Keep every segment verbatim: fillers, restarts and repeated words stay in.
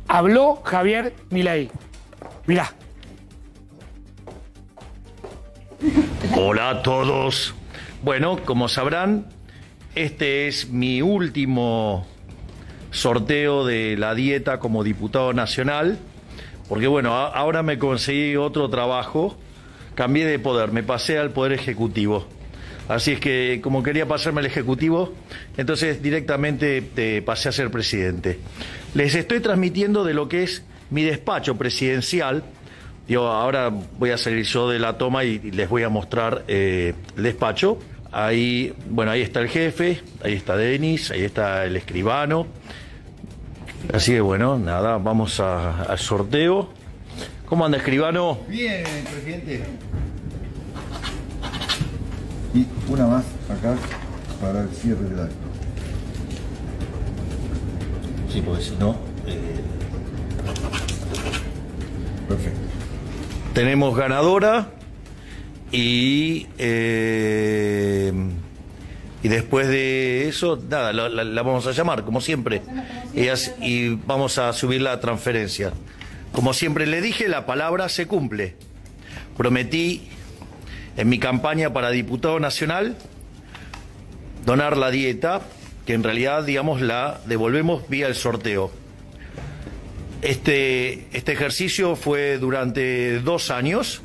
Habló Javier Milei. Mirá. Hola a todos. Bueno, como sabrán, este es mi último sorteo de la dieta como diputado nacional, porque bueno, a- ahora me conseguí otro trabajo, cambié de poder, me pasé al Poder Ejecutivo. Así es que, como quería pasarme al Ejecutivo, entonces directamente te pasé a ser presidente. Les estoy transmitiendo de lo que es mi despacho presidencial. Yo ahora voy a salir yo de la toma y les voy a mostrar eh, el despacho. Ahí, bueno, ahí está el jefe, ahí está Denis, ahí está el escribano. Así que bueno, nada, vamos a- al sorteo. ¿Cómo anda, escribano? Bien, presidente. Y una más acá para el cierre del acto. Sí, porque si no... eh, Perfecto. Tenemos ganadora y... eh, y después de eso, nada, la, la- la vamos a llamar, como siempre. Y, as- y vamos a subir la transferencia. Como siempre le dije, la palabra se cumple. Prometí en mi campaña para diputado nacional donar la dieta, que en realidad, digamos, la devolvemos vía el sorteo. Este, este ejercicio fue durante dos años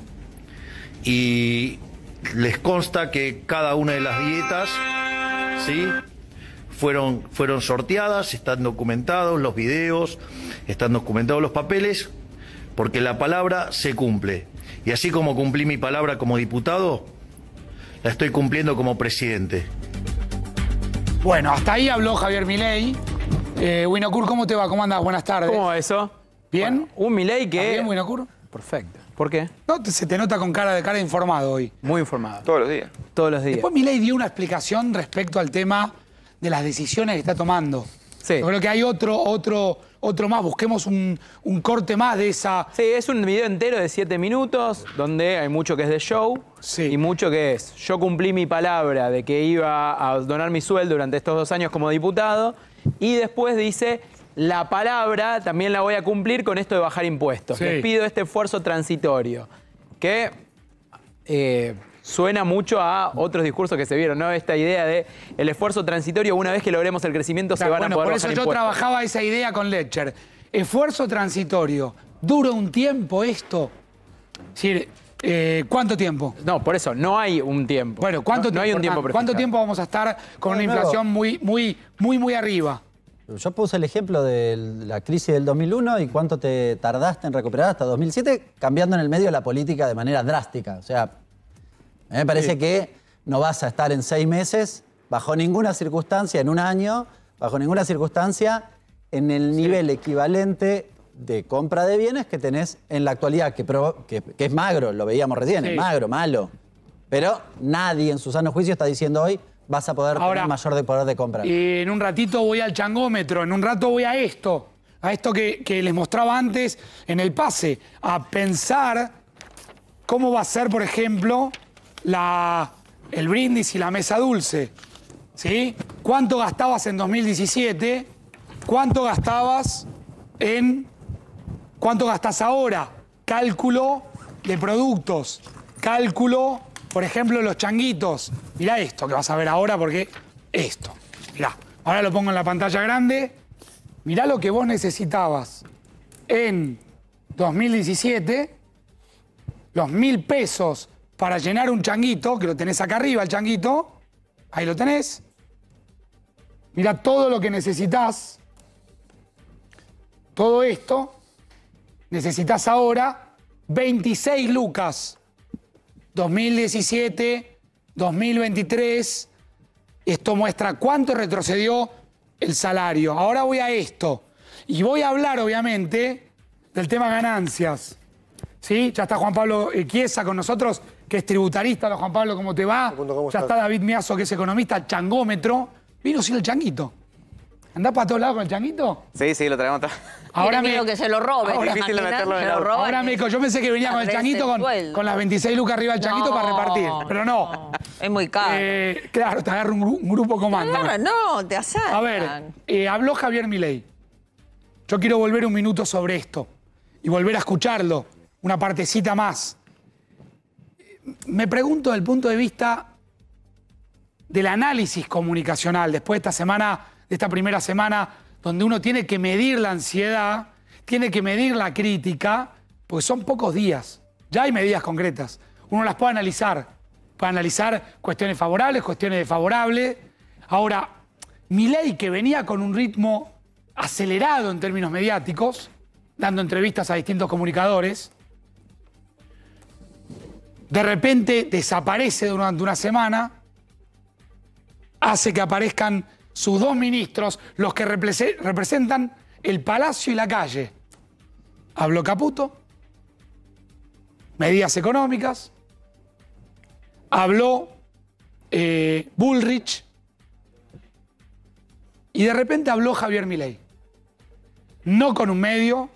y les consta que cada una de las dietas, ¿sí?, fueron, fueron sorteadas, están documentados los videos, están documentados los papeles, porque la palabra se cumple. Y así como cumplí mi palabra como diputado, la estoy cumpliendo como presidente. Bueno, hasta ahí habló Javier Milei. Eh, Winocur, ¿cómo te va? ¿Cómo andás? Buenas tardes. ¿Cómo va eso? ¿Bien? Bueno, un Milei que... ¿Estás bien, Winocur? Perfecto. ¿Por qué? No, te- se te nota con cara de cara informado hoy. Muy informado. Todos los días. Todos los días. Después Milei dio una explicación respecto al tema de las decisiones que está tomando. Sí. Yo creo que hay otro, otro, otro más. Busquemos un, un corte más de esa... Sí, es un video entero de siete minutos donde hay mucho que es de show Sí. y mucho que es yo cumplí mi palabra de que iba a donar mi sueldo durante estos dos años como diputado y después dice la palabra también la voy a cumplir con esto de bajar impuestos. Sí. Les pido este esfuerzo transitorio que eh, suena mucho a otros discursos que se vieron, ¿no? Esta idea de el esfuerzo transitorio, una vez que logremos el crecimiento se Claro, van bueno, a poder por eso bajar yo impuestos. trabajaba esa idea con Letcher. Esfuerzo transitorio. ¿Dura un tiempo esto? Es decir, eh, ¿cuánto tiempo? No, por eso, no hay un tiempo. Bueno, ¿cuánto, no, no hay un tiempo tiempo, ¿cuánto prefijado. tiempo vamos a estar con No, una no. inflación muy, muy, muy, muy arriba? Yo puse el ejemplo de la crisis del dos mil uno y cuánto te tardaste en recuperar hasta dos mil siete, cambiando en el medio la política de manera drástica. O sea, a mí me parece Sí. que no vas a estar en seis meses, bajo ninguna circunstancia, en un año, bajo ninguna circunstancia, en el nivel equivalente de compra de bienes que tenés en la actualidad, que, provo- que- que es magro, lo veíamos recién, Sí. es magro, malo. Pero nadie en su sano juicio está diciendo hoy vas a poder Ahora, tener mayor de poder de compra. Y en un ratito voy al changómetro, en un rato voy a esto, a esto que, que les mostraba antes en el pase, a pensar cómo va a ser, por ejemplo, la, el brindis y la mesa dulce. ¿Sí? ¿Cuánto gastabas en dos mil diecisiete? ¿Cuánto gastabas en... ¿Cuánto gastás ahora? Cálculo de productos, cálculo, por ejemplo, los changuitos. Mirá esto que vas a ver ahora porque esto. Mirá, ahora lo pongo en la pantalla grande. Mirá lo que vos necesitabas en dos mil diecisiete, los mil pesos para llenar un changuito, que lo tenés acá arriba el changuito, ahí lo tenés. Mirá todo lo que necesitas, todo esto, necesitas ahora veintiséis lucas. dos mil diecisiete, dos mil veintitrés, esto muestra cuánto retrocedió el salario. Ahora voy a esto. Y voy a hablar, obviamente, del tema ganancias. ¿Sí? Ya está Juan Pablo eh, Chiesa con nosotros, que es tributarista. Hola, Juan Pablo, ¿cómo te va? ¿Cómo ya estás? está David Miazo, que es economista, changómetro. Vino sin el changuito. ¿Andás para todos lados con el changuito? Sí, sí, lo traemos. todo. Ahora Tiene miedo me, que se lo roben. ahora- ¿te Difícil de imaginas? meterlo en Se el lo auto. roban. ahora me, yo pensé que venía con el Aparece changuito con, sueldo. con las veintiséis lucas arriba del changuito para repartir. Pero no. Es muy caro. Eh, claro, te agarra un, gru- un grupo comando. Claro, no, te asaltan. A ver, eh, habló Javier Milei. Yo quiero volver un minuto sobre esto y volver a escucharlo, una partecita más. Me pregunto desde el punto de vista del análisis comunicacional, después de esta semana, de esta primera semana, donde uno tiene que medir la ansiedad, tiene que medir la crítica, porque son pocos días. Ya hay medidas concretas. Uno las puede analizar. Puede analizar cuestiones favorables, cuestiones desfavorables. Ahora, Milei, que venía con un ritmo acelerado en términos mediáticos, dando entrevistas a distintos comunicadores, de repente desaparece durante una semana, hace que aparezcan sus dos ministros, los que represe- representan el palacio y la calle. Habló Caputo, medidas económicas, habló eh, Bullrich y de repente habló Javier Milei. No con un medio,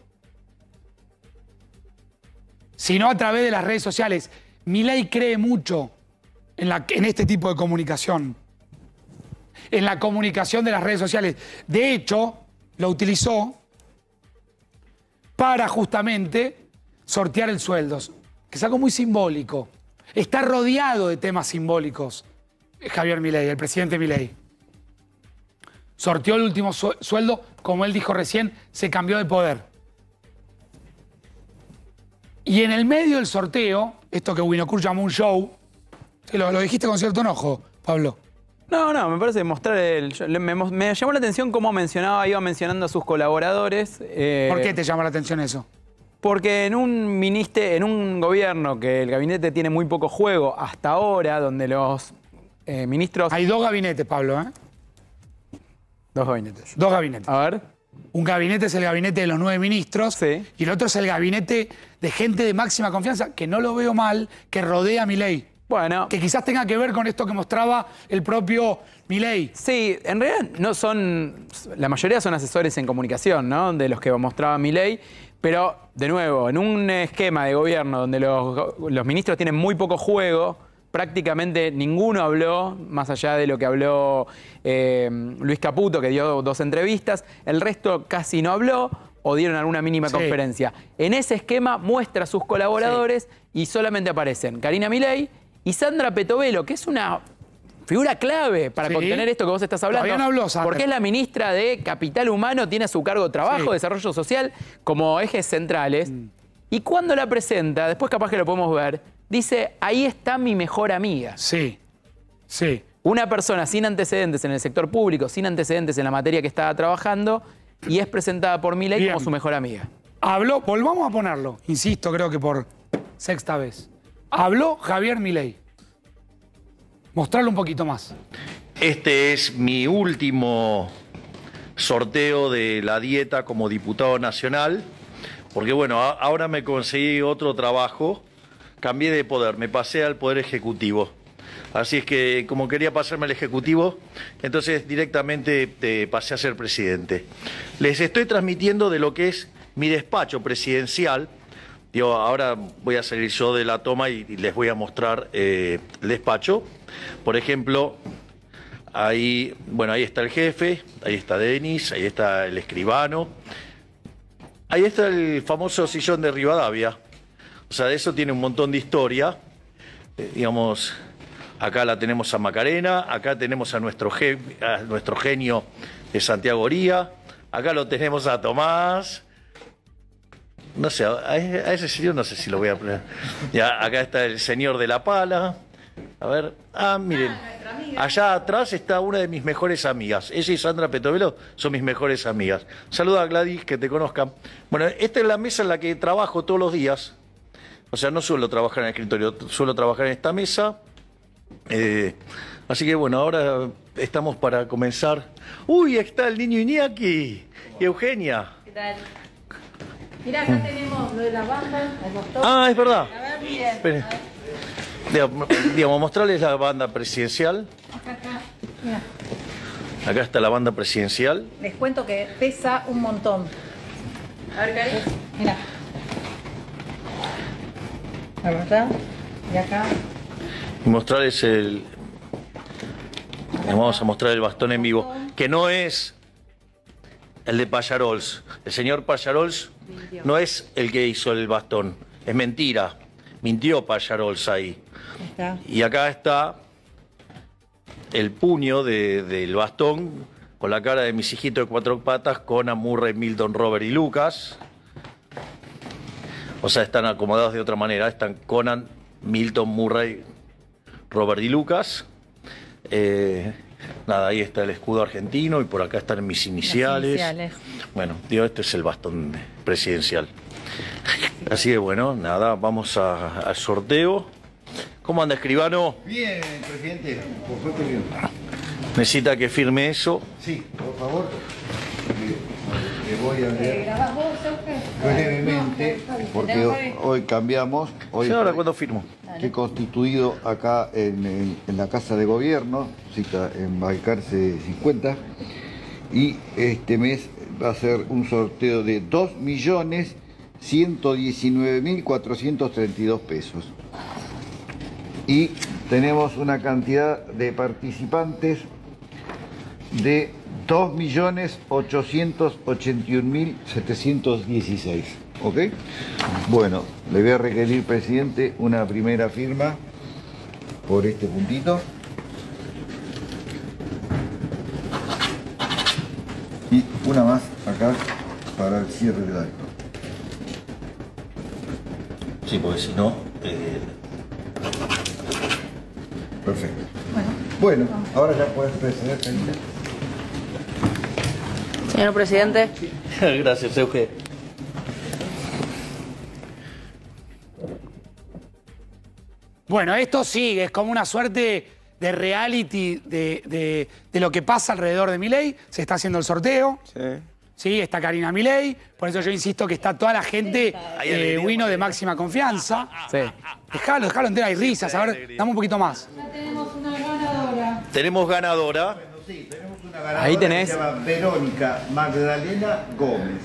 sino a través de las redes sociales. Milei cree mucho en, la, en este tipo de comunicación, en la comunicación de las redes sociales. De hecho, lo utilizó para justamente sortear el sueldo, que es algo muy simbólico. Está rodeado de temas simbólicos Javier Milei, el presidente Milei. Sorteó el último su sueldo, como él dijo recién, se cambió de poder. Y en el medio del sorteo, esto que Winocur llamó un show, lo, lo dijiste con cierto enojo, Pablo. No, no, me parece mostrar el... Me, me llamó la atención cómo mencionaba, iba mencionando a sus colaboradores. Eh, ¿Por qué te llama la atención eso? Porque en un, ministre, en un gobierno que el gabinete tiene muy poco juego hasta ahora, donde los eh, ministros... Hay dos gabinetes, Pablo, ¿eh? Dos gabinetes. Dos gabinetes. A ver. Un gabinete es el gabinete de los nueve ministros, Sí. Y el otro es el gabinete de gente de máxima confianza, que no lo veo mal, que rodea a Milei. Bueno. Que quizás tenga que ver con esto que mostraba el propio Milei. Sí, en realidad no son... La mayoría son asesores en comunicación, ¿no? De los que mostraba Milei. Pero, de nuevo, en un esquema de gobierno donde los, los ministros tienen muy poco juego, prácticamente ninguno habló, más allá de lo que habló eh, Luis Caputo, que dio dos entrevistas. El resto casi no habló o dieron alguna mínima Sí. conferencia. En ese esquema muestra a sus colaboradores y solamente aparecen Karina Milei y Sandra Petovelo, que es una figura clave para Sí. contener esto que vos estás hablando. Todavía no habló, Sandra. Porque es la ministra de Capital Humano, tiene a su cargo trabajo, Sí. desarrollo social, como ejes centrales. Mm. Y cuando la presenta, después capaz que lo podemos ver, dice, ahí está mi mejor amiga. Sí, sí. Una persona sin antecedentes en el sector público, sin antecedentes en la materia que estaba trabajando, y es presentada por Milei Bien. como su mejor amiga. Habló, volvamos a ponerlo, insisto, creo que por sexta vez. Habló Javier Milei. Mostrarlo un poquito más. Este es mi último sorteo de la dieta como diputado nacional, porque bueno, a- ahora me conseguí otro trabajo, cambié de poder, me pasé al Poder Ejecutivo. Así es que como quería pasarme al Ejecutivo, entonces directamente eh, pasé a ser presidente. Les estoy transmitiendo de lo que es mi despacho presidencial. Digo, ahora voy a salir yo de la toma y, y les voy a mostrar eh, el despacho. Por ejemplo, ahí, bueno, ahí está el jefe, ahí está Denis, ahí está el escribano. Ahí está el famoso sillón de Rivadavia. O sea, de eso tiene un montón de historia. Eh, digamos, acá la tenemos a Macarena, acá tenemos a nuestro, ge- a nuestro genio de Santiago Oría, acá lo tenemos a Tomás. No sé, a, a ese señor no sé si lo voy a poner. Ya, acá está el señor de la pala. A ver, ah, miren. Allá atrás está una de mis mejores amigas. Ella y Sandra Petovelo son mis mejores amigas. Saluda a Gladys, que te conozcan. Bueno, esta es la mesa en la que trabajo todos los días. O sea, no suelo trabajar en el escritorio, suelo trabajar en esta mesa. Eh, así que bueno, ahora estamos para comenzar. Uy, está el niño Iñaki y Eugenia. ¿Qué tal? Mirá, acá tenemos lo de la banda, el botón. Ah, es verdad. A ver, miren. Esperen. Digamos, digamos, mostrarles la banda presidencial. Acá, acá. Mirá. Acá está la banda presidencial. Les cuento que pesa un montón. A ver, Cari. Mirá. La verdad. Y acá. Y mostrarles el... Les vamos a mostrar el bastón en vivo. Que no es... el de Pallarols. El señor Pallarols no es el que hizo el bastón, es mentira. Mintió Pallarols ahí. Está. Y acá está el puño de, del bastón con la cara de mis hijitos de cuatro patas, Conan, Murray, Milton, Robert y Lucas. O sea, están acomodados de otra manera. Están Conan, Milton, Murray, Robert y Lucas. Eh, nada, ahí está el escudo argentino y por acá están mis iniciales. iniciales. Bueno, digo, este es el bastón presidencial. Así que bueno, nada, vamos a- al sorteo. ¿Cómo anda, escribano? Bien, presidente, por suerte bien. Necesita que firme eso. Sí, por favor. Le, le voy a leer brevemente, porque hoy, hoy cambiamos. Hoy Sí, ahora cuando firmo. que he constituido acá en, en- en la Casa de Gobierno, cita en Balcarce cincuenta, y este mes va a ser un sorteo de dos millones ciento diecinueve mil cuatrocientos treinta y dos pesos. Y tenemos una cantidad de participantes de dos millones ochocientos ochenta y un mil setecientos dieciséis. ¿Ok? Bueno, le voy a requerir, presidente, una primera firma por este puntito. Y una más acá para el cierre del acto. Sí, porque si no... eh, Perfecto. Bueno, ahora ya puedes proceder, Karina. Señor presidente. Gracias, Euge. Bueno, esto sí, es como una suerte de reality de, de- de lo que pasa alrededor de Milei. Se está haciendo el sorteo. Sí. Sí, está Karina Milei. Por eso yo insisto que está toda la gente Ahí eh, alegría, Wino de Marcelo. máxima confianza. Sí. Dejalo, dejalo entera, hay risas. A ver, alegría. dame un poquito más. Ya tenemos una ganadora. Tenemos ganadora. Sí, tenemos una ganadora Ahí tenés. que se llama Verónica Magdalena Gómez.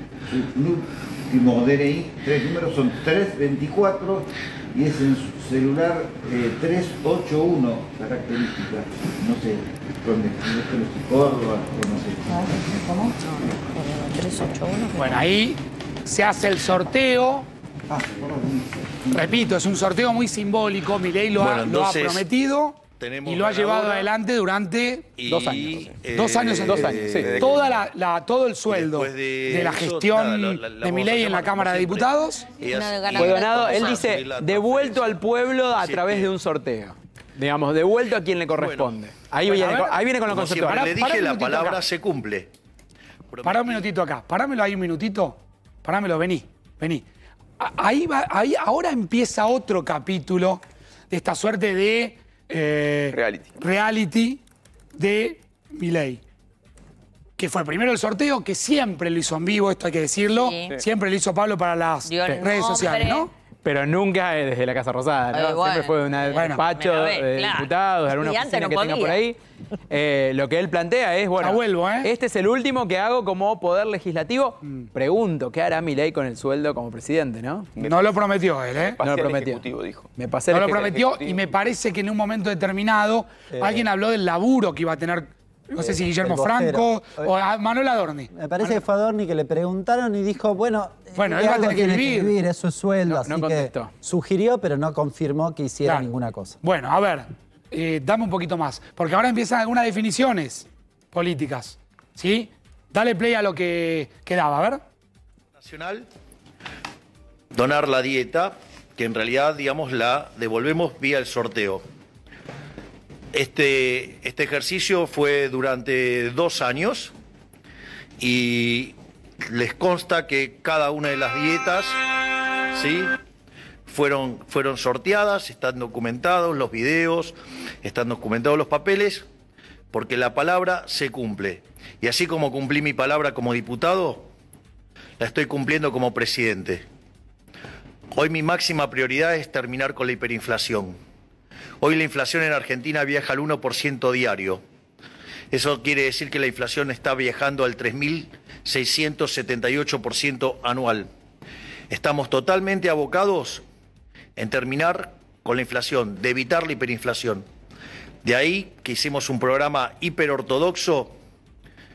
Su último D N I, tres números son tres veinticuatro y es en su celular eh, trescientos ochenta y uno, característica. No sé, dónde, esto es Córdoba, o no sé. ¿Cómo? tres ocho uno. Bueno, ahí se hace el sorteo. Ah, perdón. Repito, es un sorteo muy simbólico. Milei lo, ha, Bueno, lo ha entonces, prometido tenemos y lo ha ganadora. llevado adelante durante Y, Dos años. eh, dos años. en dos años, sí. Toda la, la- todo el sueldo después de de, la eso, gestión nada, la- la- la de vamos Milei a en la llamar, Cámara de como siempre. Diputados. Y así- ganadora. Fue donado, vamos él a dice, subir la devuelto al pueblo a Así través que- de un sorteo. Digamos, devuelto a quien le corresponde. ahí, Bueno, viene, a ver. con- ahí viene con lo Como conceptual. siempre Pará- le pará dije, un la minutito palabra acá. se cumple. Pará un minutito acá. Parámelo ahí un minutito. Parámelo, vení, vení. A- Ahí va, ahí ahora empieza otro capítulo de esta suerte de eh, Reality. reality de Milei. Que fue primero el sorteo, que siempre lo hizo en vivo, esto hay que decirlo. Sí. Siempre lo hizo Pablo para las Dio el redes sociales, nombre. ¿no? Pero nunca es desde la Casa Rosada, ¿no? Ay, bueno. Siempre fue de un Bueno. despacho Me la ve, de claro. diputados, de alguna Y antes oficina no que tenga podía. por ahí. Eh, lo que él plantea es, bueno, Ya vuelvo, ¿eh? este es el último que hago como poder legislativo. Pregunto, ¿qué hará Milei con el sueldo como presidente, no? No lo prometió él, ¿eh? No lo prometió. dijo. Me pasé No el lo eje- prometió y me parece que en un momento determinado alguien habló del laburo que iba a tener, no sé si Guillermo el vocero. Franco o a Manuel Adorni. Me parece que fue Adorni que le preguntaron y dijo, bueno, Bueno, ¿qué él va a algo tener que tiene vivir. eso es sueldo, No, así no que contestó. sugirió, pero no confirmó que hiciera Claro. ninguna cosa. Bueno, a ver, eh, dame un poquito más, porque ahora empiezan algunas definiciones políticas, ¿sí? Dale play a lo que quedaba, a ver. Nacional, donar la dieta, que en realidad, digamos, la devolvemos vía el sorteo. Este, este ejercicio fue durante dos años y les consta que cada una de las dietas, ¿sí?, fueron, fueron sorteadas, están documentados los videos, están documentados los papeles, porque la palabra se cumple. Y así como cumplí mi palabra como diputado, la estoy cumpliendo como presidente. Hoy mi máxima prioridad es terminar con la hiperinflación. Hoy la inflación en Argentina viaja al uno por ciento diario. Eso quiere decir que la inflación está viajando al tres mil seiscientos setenta y ocho por ciento anual. Estamos totalmente abocados en terminar con la inflación, de evitar la hiperinflación. De ahí que hicimos un programa hiperortodoxo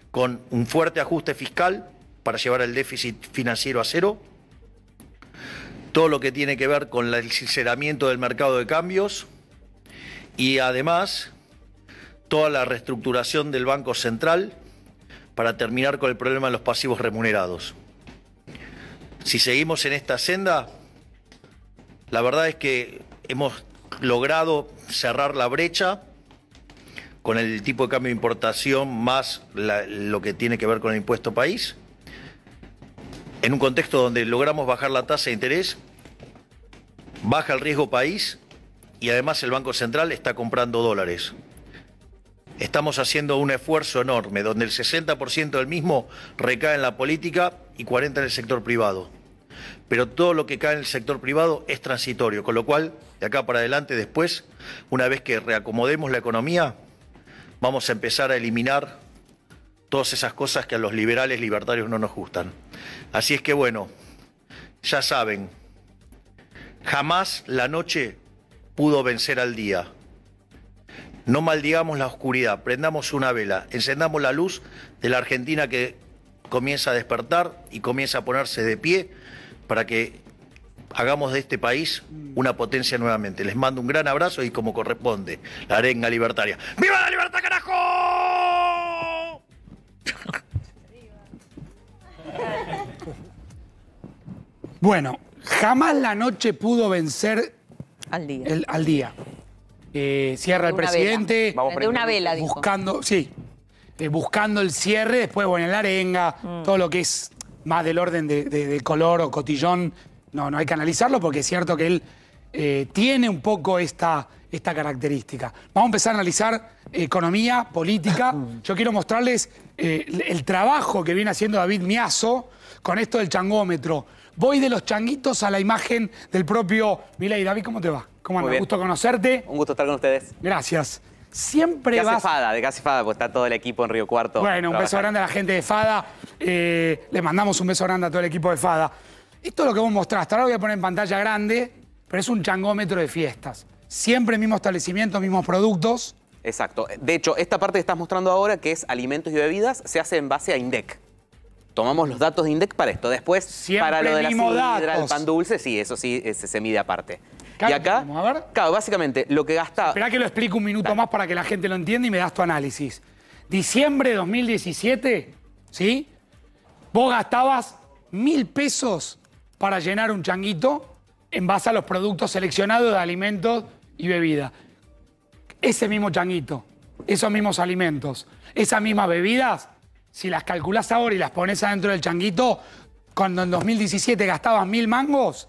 con un fuerte ajuste fiscal para llevar el déficit financiero a cero, todo lo que tiene que ver con el sinceramiento del mercado de cambios y además toda la reestructuración del Banco Central para terminar con el problema de los pasivos remunerados. Si seguimos en esta senda, la verdad es que hemos logrado cerrar la brecha con el tipo de cambio de importación más la, lo que tiene que ver con el impuesto país, en un contexto donde logramos bajar la tasa de interés, baja el riesgo país y además el Banco Central está comprando dólares. Estamos haciendo un esfuerzo enorme donde el sesenta por ciento del mismo recae en la política y cuarenta por ciento en el sector privado. Pero todo lo que cae en el sector privado es transitorio, con lo cual, de acá para adelante, después, una vez que reacomodemos la economía, vamos a empezar a eliminar todas esas cosas que a los liberales libertarios no nos gustan. Así es que bueno, ya saben, jamás la noche pudo vencer al día. No maldigamos la oscuridad, prendamos una vela, encendamos la luz de la Argentina que comienza a despertar y comienza a ponerse de pie para que hagamos de este país una potencia nuevamente. Les mando un gran abrazo y como corresponde, la arenga libertaria. ¡Viva la libertad, carajo! Bueno, jamás la noche pudo vencer Al día. el, al día. Eh, cierra el De una presidente. vela. De una vela, dijo. Buscando, sí, eh, buscando el cierre, después, bueno, en la arenga, Mm. todo lo que es más del orden de, de- de color o cotillón, no, no hay que analizarlo porque es cierto que él eh, tiene un poco esta, esta característica. Vamos a empezar a analizar economía, política. Yo quiero mostrarles eh, el, el trabajo que viene haciendo David Miazo con esto del changómetro. Voy de los changuitos a la imagen del propio Milei. David, ¿cómo te va? ¿Cómo Muy andas? bien. Gusto conocerte. Un gusto estar con ustedes. Gracias. Siempre ¿Qué hace vas... Fada? ¿De qué hace Fada? Pues está todo el equipo en Río Cuarto. Bueno, un beso trabajando. grande a la gente de Fada. Eh, le mandamos un beso grande a todo el equipo de Fada. Esto es lo que vos mostraste. Ahora lo voy a poner en pantalla grande, pero es un changómetro de fiestas. Siempre mismo establecimiento, mismos productos. Exacto. De hecho, esta parte que estás mostrando ahora, que es alimentos y bebidas, se hace en base a INDEC. Tomamos los datos de INDEC para esto. Después, Siempre para lo de la mismos sidra, el datos. pan dulce, sí, eso sí, ese se mide aparte. Claro, Y acá, vamos a ver. claro, básicamente, lo que gasta... Esperá que lo explique un minuto más para que la gente lo entienda y me das tu análisis. Diciembre de dos mil diecisiete, ¿sí? Vos gastabas mil pesos para llenar un changuito en base a los productos seleccionados de alimentos y bebida. Ese mismo changuito, esos mismos alimentos, esas mismas bebidas, si las calculás ahora y las pones adentro del changuito, cuando en dos mil diecisiete gastabas mil mangos,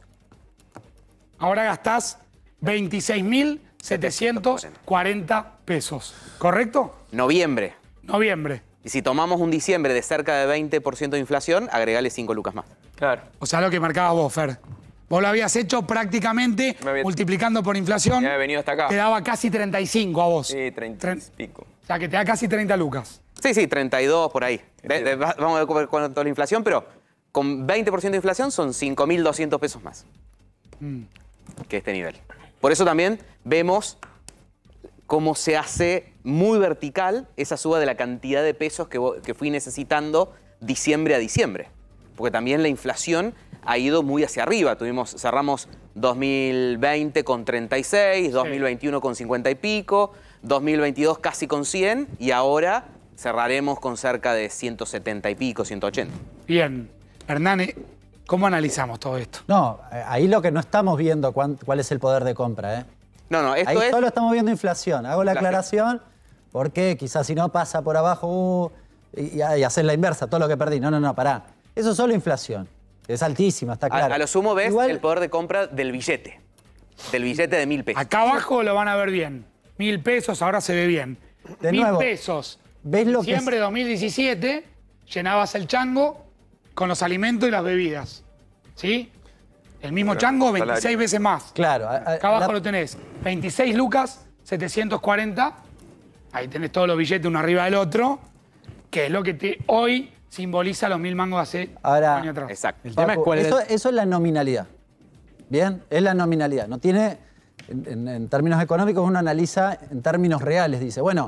ahora gastás veintiséis mil setecientos cuarenta pesos. ¿Correcto? Noviembre. Noviembre. Y si tomamos un diciembre de cerca de veinte por ciento de inflación, agregale cinco lucas más. Claro. O sea, lo que marcabas vos, Fer. Vos lo habías hecho prácticamente Me había- multiplicando por inflación. Me había venido hasta acá. Te daba casi treinta y cinco a vos. Sí, treinta y Tre- pico. O sea, que te da casi treinta lucas. Sí, sí, treinta y dos por ahí. De- de- va- vamos a ver cuánto es la inflación, pero con veinte por ciento de inflación son cinco mil doscientos pesos más que este nivel. Por eso también vemos cómo se hace muy vertical esa suba de la cantidad de pesos que, vo- que fui necesitando diciembre a diciembre. Porque también la inflación ha ido muy hacia arriba. Tuvimos, cerramos dos mil veinte con treinta y seis, dos mil veintiuno con cincuenta y pico, dos mil veintidós casi con cien y ahora cerraremos con cerca de ciento setenta y pico, ciento ochenta. Bien. Hernán, ¿cómo analizamos todo esto? No, eh, ahí lo que no estamos viendo cuán- cuál es el poder de compra, ¿eh? No, no, esto Ahí es... solo estamos viendo inflación. Hago la La- aclaración porque quizás si no pasa por abajo uh, y, y hacer la inversa, todo lo que perdí. No, no, no, pará. Eso es solo inflación. Es altísima, está A, claro. a lo sumo ves Igual- el poder de compra del billete. Del billete de mil pesos. Acá abajo lo van a ver bien. Mil pesos, ahora se ve bien. De Mil nuevo, pesos. ¿ves lo que Diciembre es? de dos mil diecisiete, llenabas el chango con los alimentos y las bebidas. ¿Sí? El mismo chango, veintiséis veces más. Claro. a- a- Acá abajo la- lo tenés. veintiséis lucas, setecientos cuarenta. Ahí tenés todos los billetes uno arriba del otro. Que es lo que te, hoy simboliza los mil mangos hace Ahora- un año atrás. Exacto. El tema es Paco, cuál es eso, el- eso es la nominalidad. Bien, es la nominalidad. No tiene, en, en- en términos económicos, uno analiza en términos reales. Dice, bueno,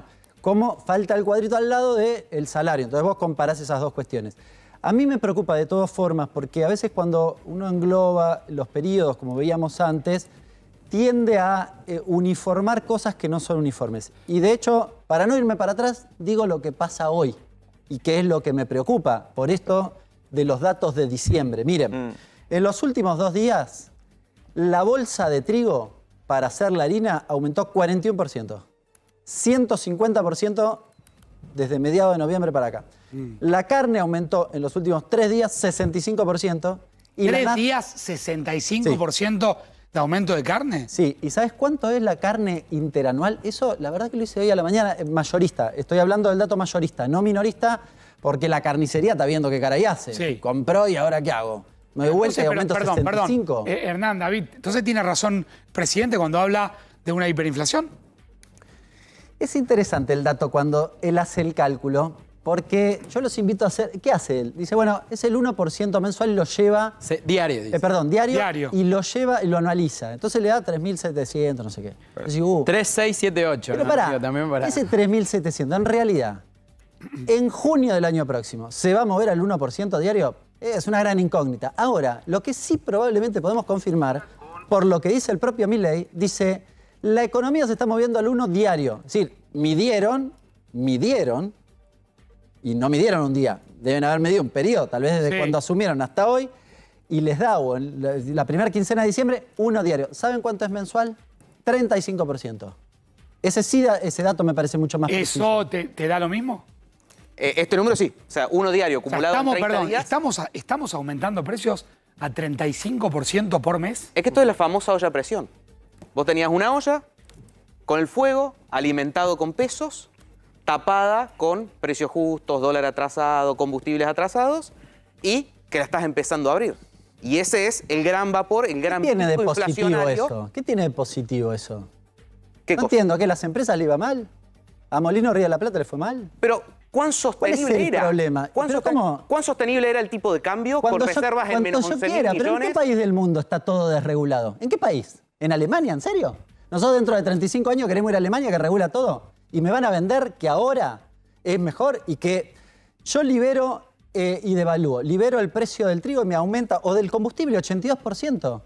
cómo falta el cuadrito al lado del salario. Entonces vos comparás esas dos cuestiones. A mí me preocupa de todas formas porque a veces cuando uno engloba los periodos, como veíamos antes, tiende a eh, uniformar cosas que no son uniformes. Y de hecho, para no irme para atrás, digo lo que pasa hoy y que es lo que me preocupa por esto de los datos de diciembre. Miren, mm. en los últimos dos días, la bolsa de trigo para hacer la harina aumentó cuarenta y uno por ciento. ciento cincuenta por ciento desde mediados de noviembre para acá. Mm. La carne aumentó en los últimos tres días sesenta y cinco por ciento. Y ¿Tres la días sesenta y cinco por ciento sí. de aumento de carne? Sí. ¿Y sabes cuánto es la carne interanual? Eso, la verdad que lo hice hoy a la mañana, mayorista. Estoy hablando del dato mayorista, no minorista, porque la carnicería está viendo qué caray hace. Sí. Compró y ahora ¿qué hago? Me doy vuelta y aumento perdón, sesenta y cinco. Perdón, eh, Hernán, David, entonces tiene razón el presidente cuando habla de una hiperinflación. Es interesante el dato cuando él hace el cálculo, porque yo los invito a hacer... ¿Qué hace él? Dice, bueno, es el uno por ciento mensual y lo lleva... Sí, diario, dice. Eh, perdón, diario, diario. Y lo lleva y lo anualiza. Entonces le da tres mil setecientos, no sé qué. Entonces, uh, tres, seis, siete, ocho. Pero ¿no? pará, Digo, también para... ese tres mil setecientos, en realidad, en junio del año próximo, ¿se va a mover al uno por ciento diario? Es una gran incógnita. Ahora, lo que sí probablemente podemos confirmar, por lo que dice el propio Milei, dice, la economía se está moviendo al uno diario. Es decir, midieron, midieron, y no midieron un día, deben haber medido un periodo, tal vez desde sí. cuando asumieron hasta hoy, y les da la, la primera quincena de diciembre, uno diario. ¿Saben cuánto es mensual? treinta y cinco por ciento. Ese, sí, ese dato me parece mucho más preciso. ¿Eso te, te da lo mismo? Eh, este número sí, o sea, uno diario acumulado o sea, estamos, en treinta perdón, días. Estamos, ¿Estamos aumentando precios a treinta y cinco por ciento por mes? Es que esto es la famosa olla a presión. Vos tenías una olla con el fuego, alimentado con pesos, tapada con precios justos, dólar atrasado, combustibles atrasados, y que la estás empezando a abrir. Y ese es el gran vapor, el gran ¿Qué tiene de pico positivo inflacionario. eso? ¿Qué tiene de positivo eso? ¿Qué no cosa? entiendo, ¿que a las empresas le iba mal? ¿A Molino Río de la Plata le fue mal? Pero, ¿cuán sostenible ¿Cuál es el era? problema? ¿Cuán, ¿Pero sosten cómo? ¿Cuán sostenible era el tipo de cambio Cuando con yo, reservas en menos once mil millones? ¿Pero en qué país del mundo está todo desregulado? ¿En qué país? ¿En Alemania? ¿En serio? Nosotros dentro de treinta y cinco años queremos ir a Alemania que regula todo. Y me van a vender que ahora es mejor y que yo libero eh, y devalúo. Libero el precio del trigo y me aumenta, o del combustible, ochenta y dos por ciento.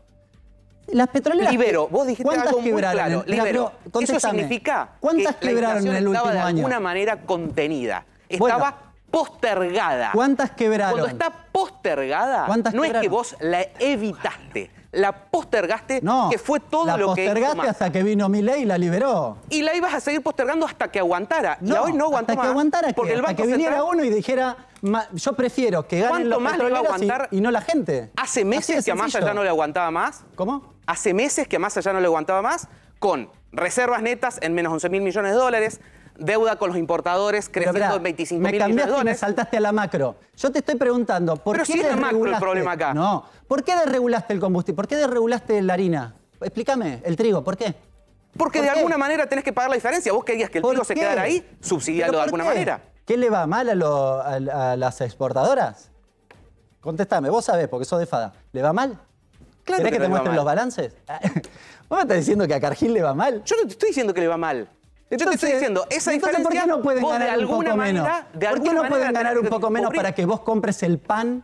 Las petroleras... Libero, vos dijiste algo muy claro. En, libero. Mira, Eso significa ¿cuántas que quebraron la en el último estaba de año? alguna manera contenida. Estaba Bueno, postergada. ¿Cuántas quebraron? Cuando está postergada, ¿Cuántas no quebraron? es que vos la evitaste. La postergaste, No, que fue todo la lo que hizo postergaste Massa. hasta que vino Milei y la liberó. Y la ibas a seguir postergando hasta que aguantara. No, y hoy no aguantó hasta más. que aguantara, porque ¿qué? el hasta Banco que viniera Central, uno y dijera, "Ma- yo prefiero que ganen ¿cuánto los más le iba a petroleros y- aguantar? y, no la gente". Hace Así meses de que a Massa sencillo. ya no le aguantaba más. ¿Cómo? Hace meses que a Massa ya no le aguantaba más, con reservas netas en menos once mil millones de dólares, deuda con los importadores Pero, creciendo mirá, en veinticinco me mil millones de cambiaste y me dólares. saltaste a la macro. Yo te estoy preguntando, ¿por Pero qué sí es la macro el desregulaste? problema acá. No, ¿por qué desregulaste el combustible? ¿Por qué desregulaste la harina? Explícame, el trigo, ¿por qué? Porque ¿Por de qué? alguna manera tenés que pagar la diferencia. Vos querías que el ¿Por trigo se qué? quedara ahí, ¿Pero subsidiarlo de por alguna qué? manera. ¿Qué le va mal a, lo- a- a las exportadoras? Contestame, vos sabés, porque sos de Fada. ¿Le va mal? Claro ¿Querés que que no te le va muestren mal. los balances? ¿Vos me estás diciendo que a Cargill le va mal? Yo no te estoy diciendo que le va mal. Yo te Entonces- estoy diciendo, esa entonces, diferencia, ¿por qué no pueden vos de ganar un alguna poco menos? manera, de ¿Por qué alguna no manera pueden tenés ganar un que poco menos cubrir? para que vos compres el pan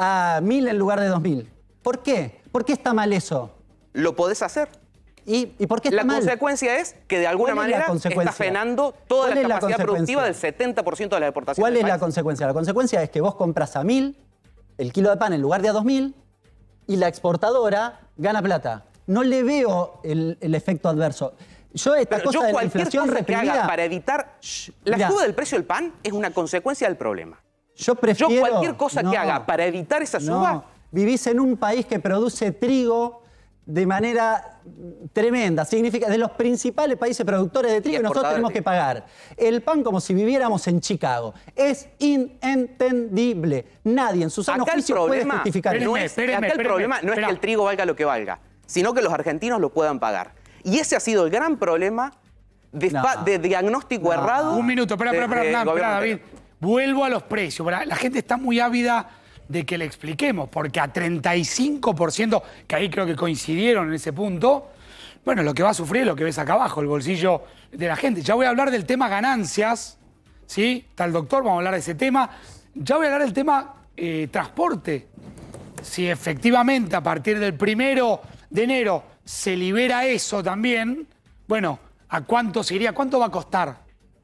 a mil en lugar de dos mil? ¿Por qué? ¿Por qué está mal eso? Lo podés hacer. ¿Y, y por qué está La mal? consecuencia es que de alguna ¿Cuál es la manera consecuencia? está frenando toda ¿Cuál la es la capacidad consecuencia? productiva del setenta por ciento de las exportaciones ¿Cuál del es la país. consecuencia? La consecuencia es que vos compras a mil el kilo de pan en lugar de a dos mil y la exportadora gana plata. No le veo el, el efecto adverso. Yo esta Pero cosa yo de la cualquier inflación cosa que reprimida... haga para evitar... La mirá. suba del precio del pan es una consecuencia del problema. Yo prefiero... Yo cualquier cosa no, que haga para evitar esa no. suba... Vivís en un país que produce trigo de manera tremenda. Significa, de los principales países productores de trigo, Y nosotros tenemos que pagar el pan como si viviéramos en Chicago. Es inentendible. Nadie en su sano Acá el juicio puede problema, justificar no eso. es, espérenme, acá el espérenme, problema no es espera. que el trigo valga lo que valga, sino que los argentinos lo puedan pagar. Y ese ha sido el gran problema de, No. fa- de diagnóstico No. errado. Un minuto, espera, de- espera, espera, del Hernán, espera, gobierno David. anterior. Vuelvo a los precios. ¿verdad? La gente está muy ávida de que le expliquemos, porque a treinta y cinco por ciento, que ahí creo que coincidieron en ese punto, bueno, lo que va a sufrir es lo que ves acá abajo, el bolsillo de la gente. Ya voy a hablar del tema ganancias, ¿sí? Está el doctor, vamos a hablar de ese tema. Ya voy a hablar del tema eh, transporte. Si efectivamente a partir del primero de enero se libera eso también, bueno, ¿a cuánto se iría? ¿Cuánto va a costar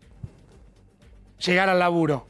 llegar al laburo?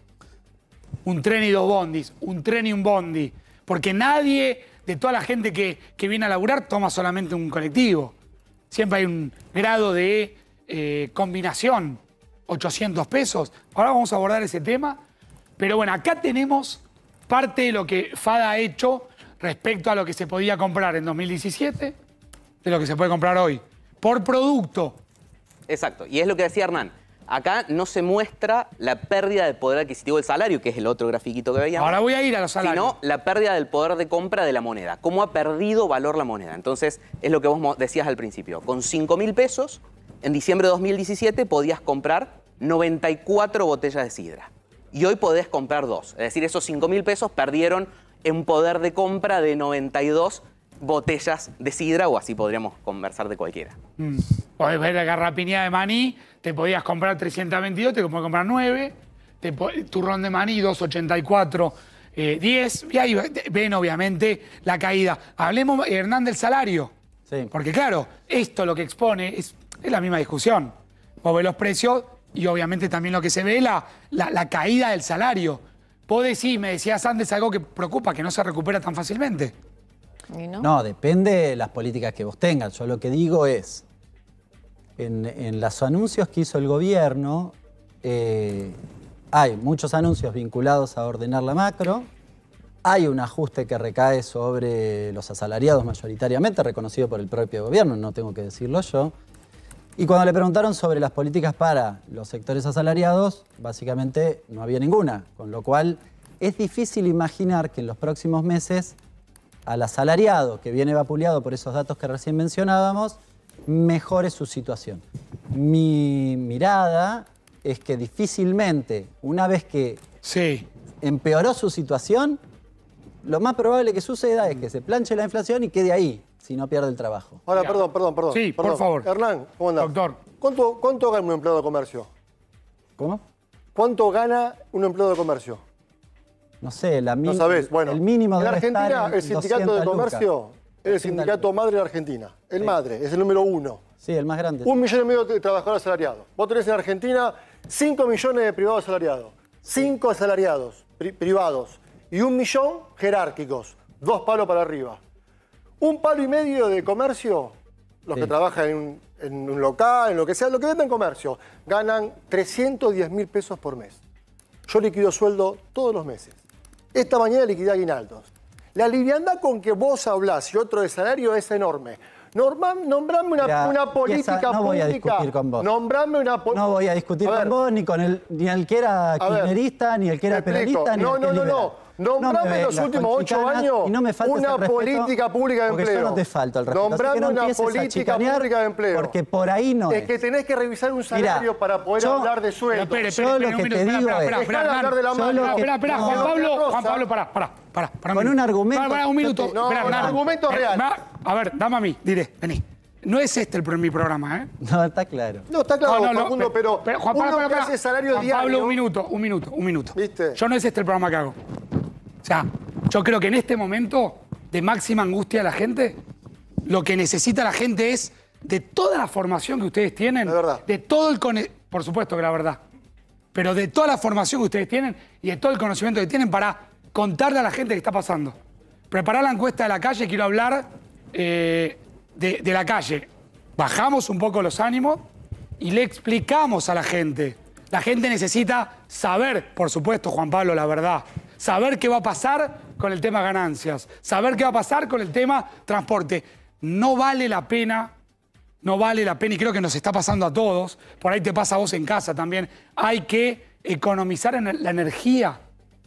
Un tren y dos bondis, un tren y un bondi. Porque nadie de toda la gente que, que viene a laburar toma solamente un colectivo. Siempre hay un grado de eh, combinación. ochocientos pesos. Ahora vamos a abordar ese tema. Pero bueno, acá tenemos parte de lo que Fada ha hecho respecto a lo que se podía comprar en dos mil diecisiete, de lo que se puede comprar hoy. Por producto. Exacto. Y es lo que decía Hernán. Acá no se muestra la pérdida del poder adquisitivo del salario, que es el otro grafiquito que veíamos. Ahora voy a ir a los salarios. Sino la pérdida del poder de compra de la moneda. Cómo ha perdido valor la moneda. Entonces, es lo que vos decías al principio. Con cinco mil pesos, en diciembre de dos mil diecisiete podías comprar noventa y cuatro botellas de sidra. Y hoy podés comprar dos. Es decir, esos cinco mil pesos perdieron un poder de compra de noventa y dos botellas de sidra, o así podríamos conversar de cualquiera. Mm. Podés ver la garrapiñada de maní, te podías comprar trescientos veintidós, te podías comprar nueve, te, turrón de maní doscientos ochenta y cuatro, eh, diez, y ahí ven obviamente la caída. Hablemos, Hernán, del salario. Sí. Porque claro, esto lo que expone es, es la misma discusión. Vos ves los precios y obviamente también lo que se ve es la, la, la caída del salario. Vos decís, me decías antes algo que preocupa, que no se recupera tan fácilmente. ¿Y no? No, depende de las políticas que vos tengas. Yo lo que digo es, en, en los anuncios que hizo el gobierno, eh, hay muchos anuncios vinculados a ordenar la macro, hay un ajuste que recae sobre los asalariados mayoritariamente, reconocido por el propio gobierno, no tengo que decirlo yo. Y cuando le preguntaron sobre las políticas para los sectores asalariados, básicamente no había ninguna, con lo cual es difícil imaginar que en los próximos meses al asalariado, que viene vapuleado por esos datos que recién mencionábamos, mejore su situación. Mi mirada es que difícilmente, una vez que Sí. empeoró su situación, lo más probable que suceda es que se planche la inflación y quede ahí, si no pierde el trabajo. Ahora, perdón, perdón, perdón. Sí, por perdón. favor. Hernán, ¿cómo andás? Doctor. ¿Cuánto, ¿Cuánto gana un empleado de comercio? ¿Cómo? ¿Cuánto gana un empleado de comercio? No sé, la No mi- sabés. Bueno, el mínimo en debe Argentina, estar en el sindicato de doscientas comercio lucas. es el doscientas sindicato lucas. madre de Argentina. El Sí. madre, es el número uno. Sí, el más grande. Un millón y medio de trabajadores asalariados. Vos tenés en Argentina cinco millones de privados asalariados. Cinco asalariados pri- privados. Y un millón jerárquicos. Dos palos para arriba. Un palo y medio de comercio, los Sí. que trabajan en un, en un local, en lo que sea, lo que venden comercio, ganan trescientos diez mil pesos por mes. Yo liquido sueldo todos los meses. Esta mañana liquidé aguinaldos. La liviandad con que vos hablás y otro de salario es enorme. Norma, nombrame una, Mira, una política Pieza, no voy a pública. discutir con vos. Nombrame una po- No voy a discutir A ver, con vos, ni con el, ni el que era A ver, kirchnerista, ni el que era te explico. peronista, ni No, el que no, es no, liberal. no. Nombrame me en los vengas últimos con ocho chicanas años y no me faltes una el respeto, política pública de porque empleo. yo no te falto el respeto. Así Nombrame que no una empieces a política chicanear, pública de empleo. porque por ahí no es. es. que tenés que revisar un salario Mirá, para poder yo- hablar de Pero sueldo. espere, Yo espere, lo espere, que un minuto. te Espera, digo espera, es- espera, Dejá de espera, hablar de la yo mano. lo que- Espera, espera, no, Juan no, Pablo, otra Juan cosa. Pablo, pará, pará, pará. pará Con un argumento- Pará, pará, un minuto. No, Espera, con Hernán. argumentos Eh, reales. va- A ver, dame a mí, diré, vení. No es este el, pro- mi programa, ¿eh? No, está claro. No, está claro, No, no, no, Facundo, pero, pero, Juan uno Pablo, que pará, hace salario Juan diario... Pablo, un minuto, un minuto, un minuto. ¿Viste? Yo no es este el programa que hago. O sea, yo creo que en este momento de máxima angustia de la gente, lo que necesita la gente es de toda la formación que ustedes tienen, Es verdad. de todo el cone- por supuesto que la verdad, pero de toda la formación que ustedes tienen y de todo el conocimiento que tienen para contarle a la gente qué está pasando. Preparar la encuesta de la calle, quiero hablar eh, de, de la calle. Bajamos un poco los ánimos y le explicamos a la gente. La gente necesita saber, por supuesto, Juan Pablo, la verdad. Saber qué va a pasar con el tema ganancias. Saber qué va a pasar con el tema transporte. No vale la pena, no vale la pena, y creo que nos está pasando a todos, por ahí te pasa a vos en casa también, hay que economizar en la energía.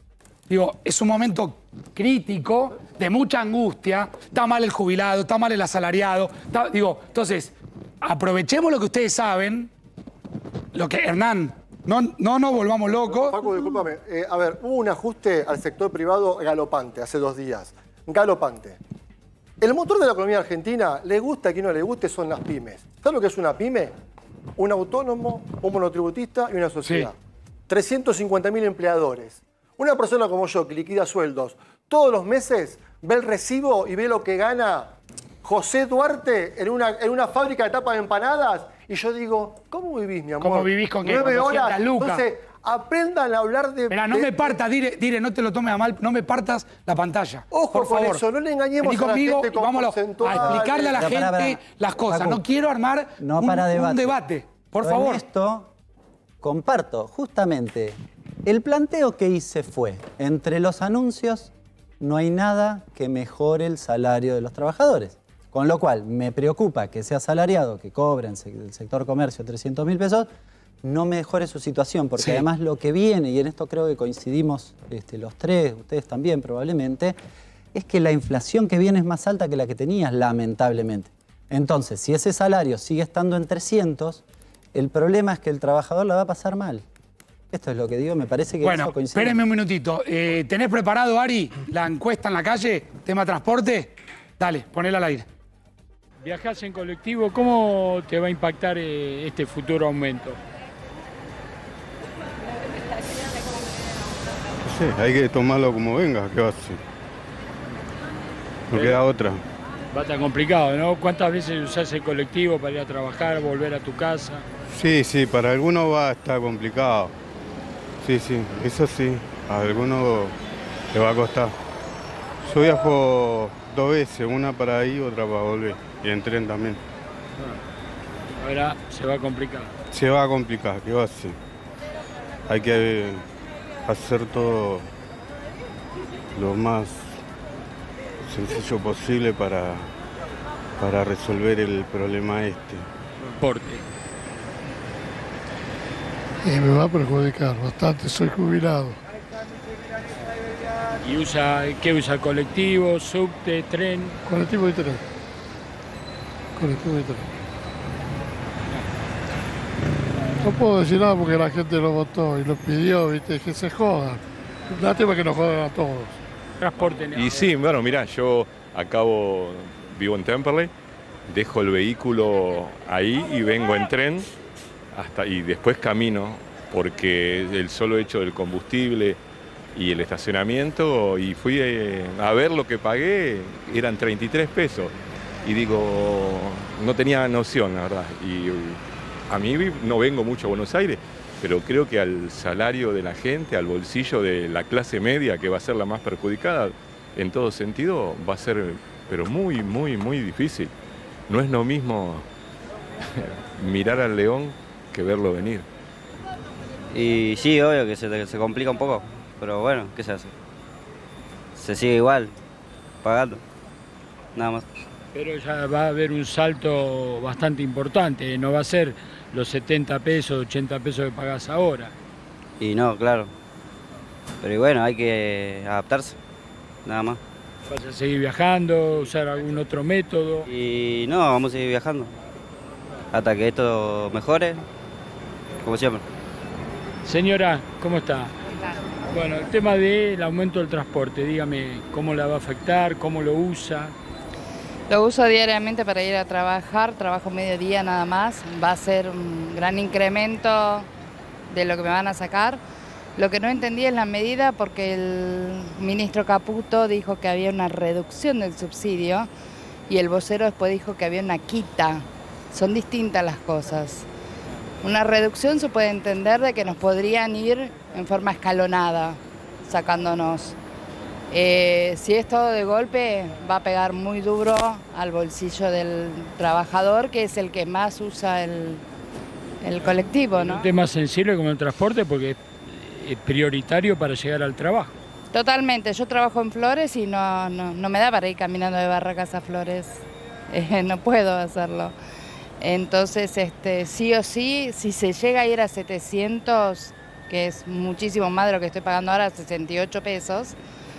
Digo, es un momento crítico, de mucha angustia, está mal el jubilado, está mal el asalariado, está- digo, entonces, aprovechemos lo que ustedes saben, lo que, Hernán, no no nos volvamos locos. Facu, discúlpame. Eh, a ver, hubo un ajuste al sector privado galopante hace dos días. Galopante. El motor de la economía argentina, le gusta a quien no le guste, son las pymes. ¿Sabes lo que es una pyme? Un autónomo, un monotributista y una sociedad. Sí. trescientos cincuenta mil empleadores. Una persona como yo que liquida sueldos todos los meses, ve el recibo y ve lo que gana José Duarte en una, en una fábrica de tapas de empanadas. Y yo digo, ¿cómo vivís, mi amor? ¿Cómo vivís con qué? Nueve horas. Lucas. Entonces, aprendan a hablar de... Mira, no de, me partas, dire, dire, no te lo tomes a mal, no me partas la pantalla. Ojo por con favor. eso, no le engañemos Vení a la conmigo gente y con vámonos a explicarle a la No, gente para, para. las cosas. Facu, no quiero armar no un, para debate. un debate. Por Pero favor. En esto comparto, justamente, el planteo que hice fue, entre los anuncios no hay nada que mejore el salario de los trabajadores. Con lo cual, me preocupa que sea asalariado, que cobren el sector comercio trescientos mil pesos, no mejore su situación, porque sí. Además lo que viene, y en esto creo que coincidimos este, los tres, ustedes también probablemente, es que la inflación que viene es más alta que la que tenías, lamentablemente. Entonces, si ese salario sigue estando en trescientos, el problema es que el trabajador la va a pasar mal. Esto es lo que digo, me parece que bueno, eso coincide. Espérenme un minutito. Eh, ¿Tenés preparado, Ari, la encuesta en la calle? ¿Tema transporte? Dale, ponela al aire. Viajás en colectivo, ¿cómo te va a impactar eh, este futuro aumento? No sé, hay que tomarlo como venga, ¿qué va a hacer? No queda otra. Va a estar complicado, ¿no? ¿Cuántas veces usás el colectivo para ir a trabajar, volver a tu casa? Sí, sí, para algunos va a estar complicado. Sí, sí, eso sí, a algunos le va a costar. Yo viajo dos veces, una para ir, otra para volver, y en tren también. Ahora se va a complicar. Se va a complicar, ¿qué va a hacer? Hay que hacer todo lo más sencillo posible para, para resolver el problema este. Transporte. Y me va a perjudicar bastante, soy jubilado. ¿Y usa qué usa? ¿Colectivo, subte, tren? Colectivo y tren. Colectivo y tren. No puedo decir nada porque la gente lo votó y lo pidió, viste, que se jodan. Lástima que nos jodan a todos. Transporte. Y sí, bueno, mirá, yo acabo, vivo en Temperley, dejo el vehículo ahí y vengo en tren hasta y después camino, porque el solo hecho del combustible y el estacionamiento, y fui a ver lo que pagué, eran treinta y tres pesos. Y digo, no tenía noción, la verdad. Y a mí no vengo mucho a Buenos Aires, pero creo que al salario de la gente, al bolsillo de la clase media, que va a ser la más perjudicada, en todo sentido, va a ser, pero muy, muy, muy difícil. No es lo mismo mirar al león que verlo venir. Y sí, obvio que se, se complica un poco, pero bueno, ¿qué se hace? Se sigue igual, pagando, nada más. Pero ya va a haber un salto bastante importante, no va a ser los setenta pesos, ochenta pesos que pagás ahora. Y no, claro. Pero bueno, hay que adaptarse, nada más. ¿Vas a seguir viajando, usar algún otro método? Y no, vamos a seguir viajando, hasta que esto mejore, como siempre. Señora, ¿cómo está? Bueno, el tema del aumento del transporte, dígame cómo la va a afectar, cómo lo usa. Lo uso diariamente para ir a trabajar, trabajo medio día nada más. Va a ser un gran incremento de lo que me van a sacar. Lo que no entendí es la medida porque el ministro Caputo dijo que había una reducción del subsidio y el vocero después dijo que había una quita. Son distintas las cosas. Una reducción se puede entender de que nos podrían ir en forma escalonada, sacándonos. Eh, si es todo de golpe, va a pegar muy duro al bolsillo del trabajador, que es el que más usa el, el colectivo, ¿no? Un tema sensible como el transporte porque es prioritario para llegar al trabajo. Totalmente. Yo trabajo en Flores y no, no, no me da para ir caminando de Barracas a Flores. Eh, no puedo hacerlo. Entonces, este, sí o sí, si se llega a ir a setecientos, que es muchísimo más de lo que estoy pagando ahora, sesenta y ocho pesos,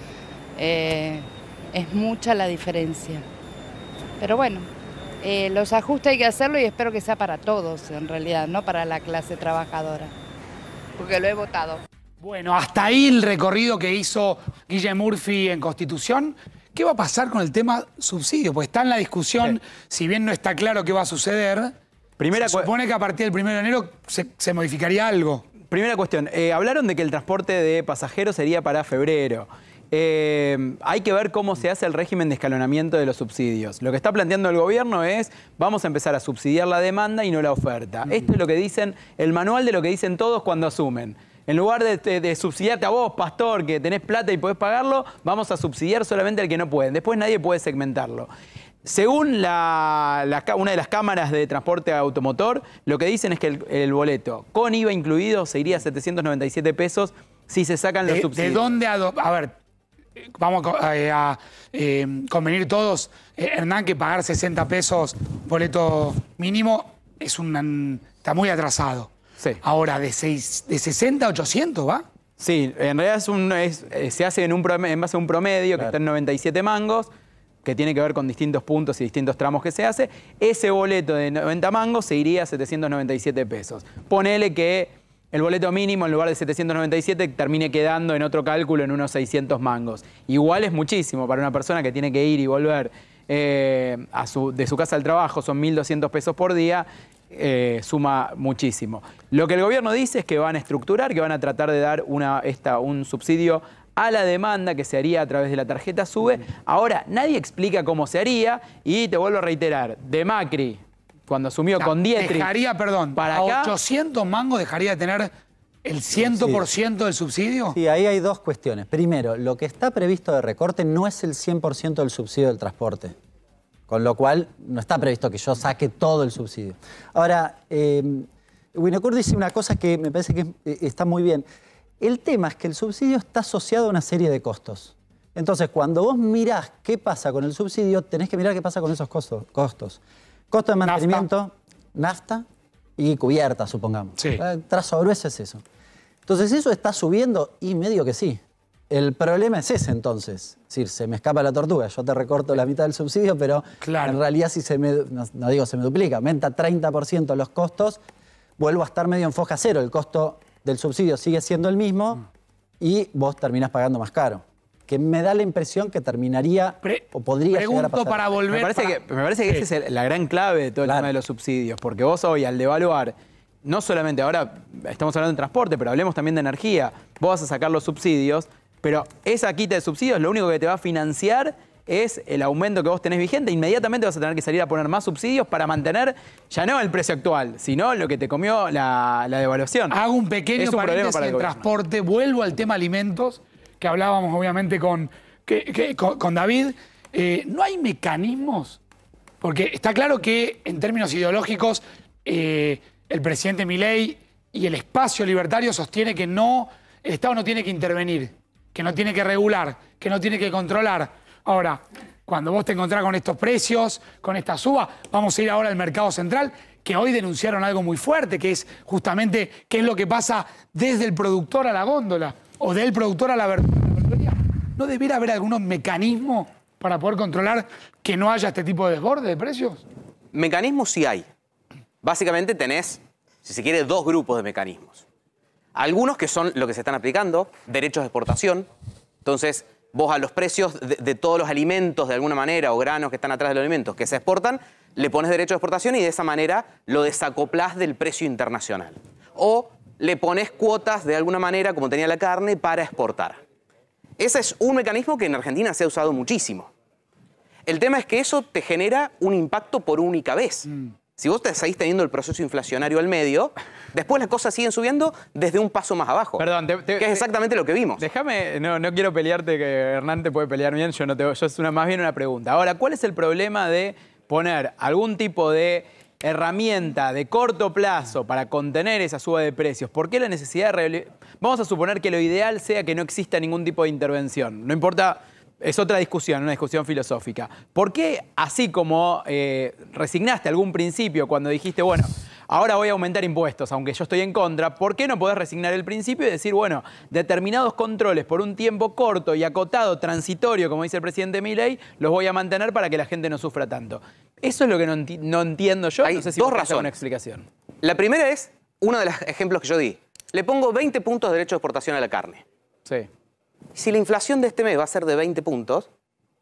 eh, es mucha la diferencia. Pero bueno, eh, los ajustes hay que hacerlo y espero que sea para todos, en realidad, no para la clase trabajadora, porque lo he votado. Bueno, hasta ahí el recorrido que hizo Guille Murphy en Constitución. ¿qué va a pasar con el tema subsidio? Porque está en la discusión, sí. si bien no está claro qué va a suceder, Primera se supone que a partir del primero de enero se, se modificaría algo. Primera cuestión, eh, hablaron de que el transporte de pasajeros sería para febrero. Eh, hay que ver cómo se hace el régimen de escalonamiento de los subsidios. Lo que está planteando el gobierno es, vamos a empezar a subsidiar la demanda y no la oferta. Mm. Esto es lo que dicen, el manual de lo que dicen todos cuando asumen. En lugar de, de, de subsidiarte a vos, pastor, que tenés plata y podés pagarlo, vamos a subsidiar solamente al que no puede. Después nadie puede segmentarlo. Según la, la, una de las cámaras de transporte automotor, lo que dicen es que el, el boleto con I V A incluido se iría a setecientos noventa y siete pesos si se sacan los de, subsidios. ¿De dónde a, a ver, vamos a, a, a eh, convenir todos, eh, Hernán, que pagar sesenta pesos boleto mínimo es un, está muy atrasado. Sí. Ahora, de, seis, de sesenta a ochocientos, ¿va? Sí, en realidad es un, es, se hace en, un promedio, en base a un promedio claro. que está en noventa y siete mangos, que tiene que ver con distintos puntos y distintos tramos que se hace. Ese boleto de noventa mangos se iría a setecientos noventa y siete pesos. Ponele que el boleto mínimo en lugar de setecientos noventa y siete termine quedando en otro cálculo en unos seiscientos mangos. Igual es muchísimo para una persona que tiene que ir y volver eh, a su, de su casa al trabajo, son mil doscientos pesos por día. Eh, suma muchísimo. Lo que el gobierno dice es que van a estructurar, que van a tratar de dar una, esta, un subsidio a la demanda que se haría a través de la tarjeta SUBE. Ahora, nadie explica cómo se haría y te vuelvo a reiterar, de Macri, cuando asumió o sea, con Dietrich... Dejaría, perdón, para a acá, ochocientos mangos dejaría de tener el cien por ciento del subsidio. Sí, ahí hay dos cuestiones. Primero, lo que está previsto de recorte no es el cien por ciento del subsidio del transporte. Con lo cual, no está previsto que yo saque todo el subsidio. Ahora, eh, Winocur dice una cosa que me parece que está muy bien. El tema es que el subsidio está asociado a una serie de costos. Entonces, cuando vos mirás qué pasa con el subsidio, tenés que mirar qué pasa con esos costos. Costos. Costo de mantenimiento, nafta, nafta y cubierta, supongamos. Sí. El trazo grueso es eso. Entonces, ¿eso está subiendo? Y medio que sí. El problema es ese, entonces. Es decir, se me escapa la tortuga, yo te recorto la mitad del subsidio, pero claro. en realidad si se me, no, no digo se me duplica, aumenta treinta por ciento los costos, vuelvo a estar medio en foja cero. El costo del subsidio sigue siendo el mismo mm. y vos terminás pagando más caro. Que me da la impresión que terminaría Pre o podría llegar a pasar. Para volver me parece para... que, me parece que sí. esa es el, la gran clave de todo el claro. tema de los subsidios, porque vos hoy al devaluar, no solamente ahora estamos hablando de transporte, pero hablemos también de energía, vos vas a sacar los subsidios, pero esa quita de subsidios lo único que te va a financiar es el aumento que vos tenés vigente. Inmediatamente vas a tener que salir a poner más subsidios para mantener ya no el precio actual, sino lo que te comió la, la devaluación. Hago un pequeño un paréntesis para el en transporte. Vuelvo al tema alimentos, que hablábamos obviamente con, que, que, con, con David. Eh, ¿No hay mecanismos? Porque está claro que en términos ideológicos eh, el presidente Milei y el espacio libertario sostiene que no, el Estado no tiene que intervenir, que no tiene que regular, que no tiene que controlar. Ahora, cuando vos te encontrás con estos precios, con esta suba, vamos a ir ahora al mercado central, que hoy denunciaron algo muy fuerte, que es justamente qué es lo que pasa desde el productor a la góndola, o del productor a la verdulería. ¿No debería haber algunos mecanismos para poder controlar que no haya este tipo de desborde de precios? Mecanismos sí hay. Básicamente tenés, si se quiere, dos grupos de mecanismos. Algunos que son lo que se están aplicando, derechos de exportación. Entonces, vos a los precios de, de todos los alimentos, de alguna manera, o granos que están atrás de los alimentos que se exportan, le pones derecho de exportación y de esa manera lo desacoplás del precio internacional. O le pones cuotas de alguna manera, como tenía la carne, para exportar. Ese es un mecanismo que en Argentina se ha usado muchísimo. El tema es que eso te genera un impacto por única vez. Mm. Si vos te seguís teniendo el proceso inflacionario al medio, después las cosas siguen subiendo desde un paso más abajo. Perdón, te, te, que es exactamente lo que vimos. Déjame, no, no quiero pelearte, que Hernán te puede pelear bien, yo no te, yo es una, más bien una pregunta. Ahora, ¿cuál es el problema de poner algún tipo de herramienta de corto plazo para contener esa suba de precios? ¿Por qué la necesidad de... Vamos a suponer que lo ideal sea que no exista ningún tipo de intervención. No importa... Es otra discusión, una discusión filosófica. ¿Por qué, así como eh, resignaste algún principio cuando dijiste, bueno, ahora voy a aumentar impuestos, aunque yo estoy en contra, ¿por qué no podés resignar el principio y decir, bueno, determinados controles por un tiempo corto y acotado, transitorio, como dice el presidente Milei, los voy a mantener para que la gente no sufra tanto? Eso es lo que no, enti no entiendo yo. Hay no sé si dos vos razones. Una explicación. La primera es, uno de los ejemplos que yo di. Le pongo veinte puntos de derecho de exportación a la carne. Sí. Si la inflación de este mes va a ser de veinte puntos,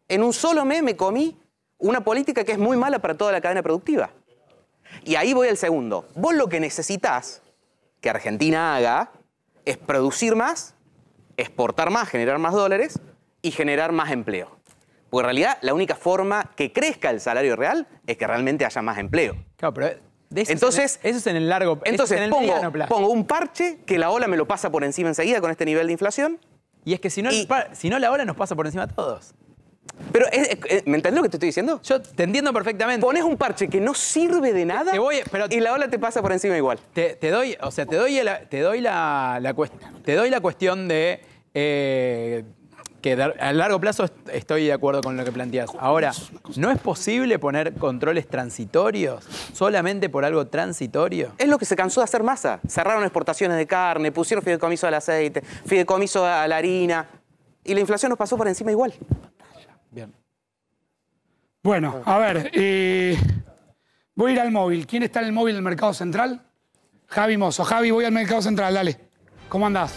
En un solo mes me comí una política que es muy mala para toda la cadena productiva. Y ahí voy al segundo. Vos lo que necesitas que Argentina haga es producir más, exportar más, generar más dólares y generar más empleo. Porque en realidad la única forma que crezca el salario real es que realmente haya más empleo. Claro, pero de eso entonces, es en el, eso es en el largo plazo. Entonces en el pongo, pongo un parche que la ola me lo pasa por encima enseguida con este nivel de inflación. Y es que si no, y, si no la ola nos pasa por encima a todos. Pero, es, es, ¿me entendés lo que te estoy diciendo? Yo te entiendo perfectamente. Pones un parche que no sirve de nada te voy, pero y la ola te pasa por encima igual. Te, te doy, o sea, te doy la, te doy la, la, te doy la cuestión de eh, que a largo plazo estoy de acuerdo con lo que planteas. Ahora, ¿no es posible poner controles transitorios solamente por algo transitorio? Es lo que se cansó de hacer Massa. Cerraron exportaciones de carne, pusieron fideicomiso al aceite, fideicomiso a la harina y la inflación nos pasó por encima igual. Bien. Bueno, a ver, eh, voy a ir al móvil. ¿Quién está en el móvil del Mercado Central? Javi Mozo. Javi, voy al Mercado Central, dale. ¿Cómo andás?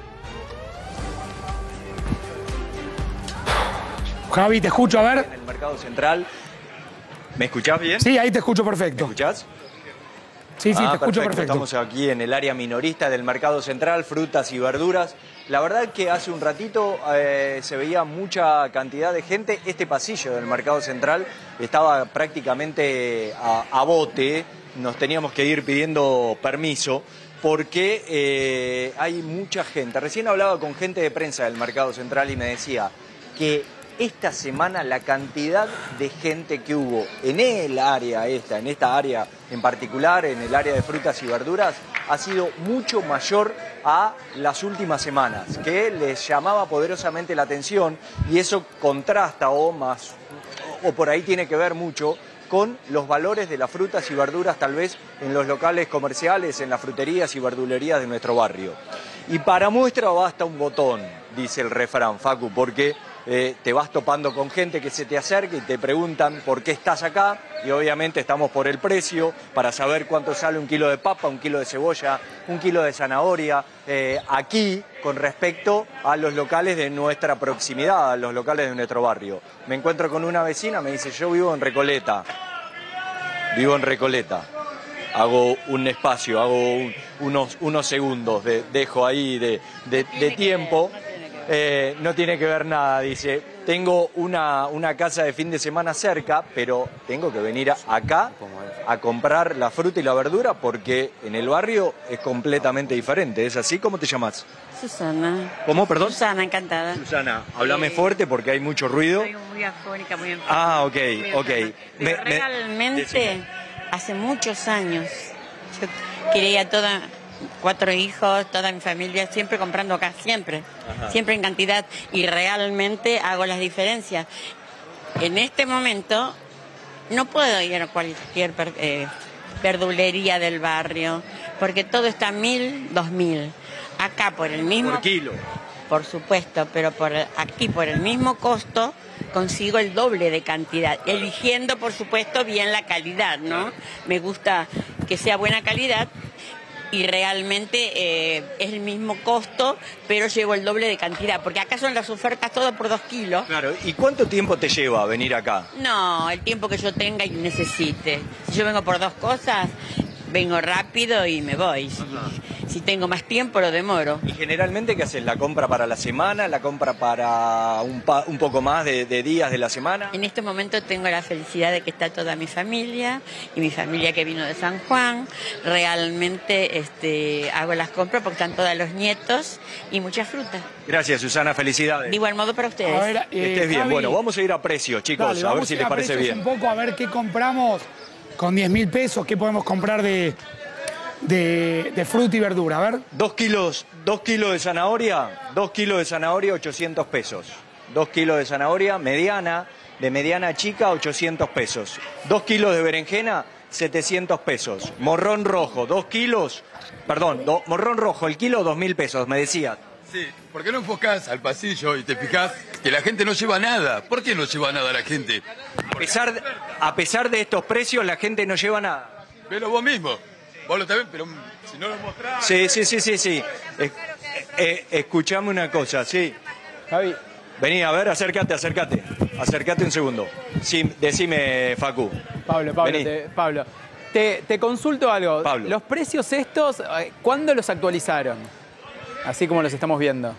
Javi, te escucho, a ver. En el Mercado Central. ¿Me escuchás bien? Sí, ahí te escucho perfecto. ¿Me escuchás? Sí, sí, ah, te escucho perfecto. perfecto. Estamos aquí en el área minorista del Mercado Central, frutas y verduras. La verdad que hace un ratito eh, se veía mucha cantidad de gente. Este pasillo del Mercado Central estaba prácticamente a, a bote. Nos teníamos que ir pidiendo permiso porque eh, hay mucha gente. Recién hablaba con gente de prensa del Mercado Central y me decía que esta semana la cantidad de gente que hubo en el área esta, en esta área en particular, en el área de frutas y verduras, ha sido mucho mayor a las últimas semanas, que les llamaba poderosamente la atención y eso contrasta o más, o por ahí tiene que ver mucho con los valores de las frutas y verduras tal vez en los locales comerciales, en las fruterías y verdulerías de nuestro barrio. Y para muestra basta un botón, dice el refrán, Facu, porque eh, te vas topando con gente que se te acerca y te preguntan por qué estás acá y obviamente estamos por el precio, para saber cuánto sale un kilo de papa, un kilo de cebolla, un kilo de zanahoria, eh, aquí con respecto a los locales de nuestra proximidad, a los locales de nuestro barrio. Me encuentro con una vecina, me dice, yo vivo en Recoleta, vivo en Recoleta. Hago un espacio, hago un, unos, unos segundos, de, dejo ahí de, de, de tiempo. Eh, no tiene que ver nada, dice. Tengo una, una casa de fin de semana cerca, pero tengo que venir acá a comprar la fruta y la verdura porque en el barrio es completamente diferente. ¿Es así? ¿Cómo te llamas? Susana. ¿Cómo, perdón? Susana, encantada. Susana, háblame Eh, fuerte porque hay mucho ruido. Soy muy afónica, muy enferma. Ah, ok, Muy ok. enferma. Me- Pero me- realmente, decime. hace muchos años, yo quería toda, cuatro hijos, toda mi familia, siempre comprando acá, siempre, Ajá. siempre en cantidad, y realmente hago las diferencias. En este momento, no puedo ir a cualquier per- eh, verdulería del barrio, porque todo está mil, dos mil. Acá por el mismo... Por kilo. Por supuesto, pero por aquí por el mismo costo consigo el doble de cantidad, eligiendo por supuesto bien la calidad, ¿no? Me gusta que sea buena calidad y realmente eh, es el mismo costo, pero llevo el doble de cantidad, porque acá son las ofertas todo por dos kilos. Claro, ¿y cuánto tiempo te lleva venir acá? No, el tiempo que yo tenga y necesite. Si yo vengo por dos cosas, vengo rápido y me voy. Si, si tengo más tiempo, lo demoro. ¿Y generalmente qué haces? ¿La compra para la semana? ¿La compra para un, pa- un poco más de, de días de la semana? En este momento tengo la felicidad de que está toda mi familia y mi familia que vino de San Juan. Realmente este, hago las compras porque están todos los nietos y muchas frutas. Gracias, Susana, felicidades. De igual modo para ustedes. A ver, Que eh, estés bien. Javi, Bueno, vamos a ir a precios, chicos, dale, a ver vamos si ir les a parece precios bien. un poco, a ver qué compramos con diez mil pesos, qué podemos comprar de, de, de fruta y verdura. A ver. Dos kilos, dos kilos de zanahoria, dos kilos de zanahoria, ochocientos pesos. Dos kilos de zanahoria mediana, de mediana chica, ochocientos pesos. Dos kilos de berenjena, setecientos pesos. Morrón rojo, dos kilos, perdón, do- morrón rojo, el kilo, dos mil pesos, me decía. Sí, ¿por qué no enfocás al pasillo y te fijás que la gente no lleva nada? ¿Por qué no lleva nada la gente? A pesar, de, a pesar de estos precios, la gente no lleva nada. Velo vos mismo. Vos lo también, pero si no lo mostrás... Sí, sí, sí, sí, sí. Es- eh, escuchame una cosa, sí. Javi, Vení, a ver, acércate, acércate. Acércate un segundo. Sí, decime, Facu. Pablo, Pablo, Vení. te, Pablo. Te, te consulto algo. Pablo. Los precios estos, eh, ¿cuándo los actualizaron? Así como los estamos viendo.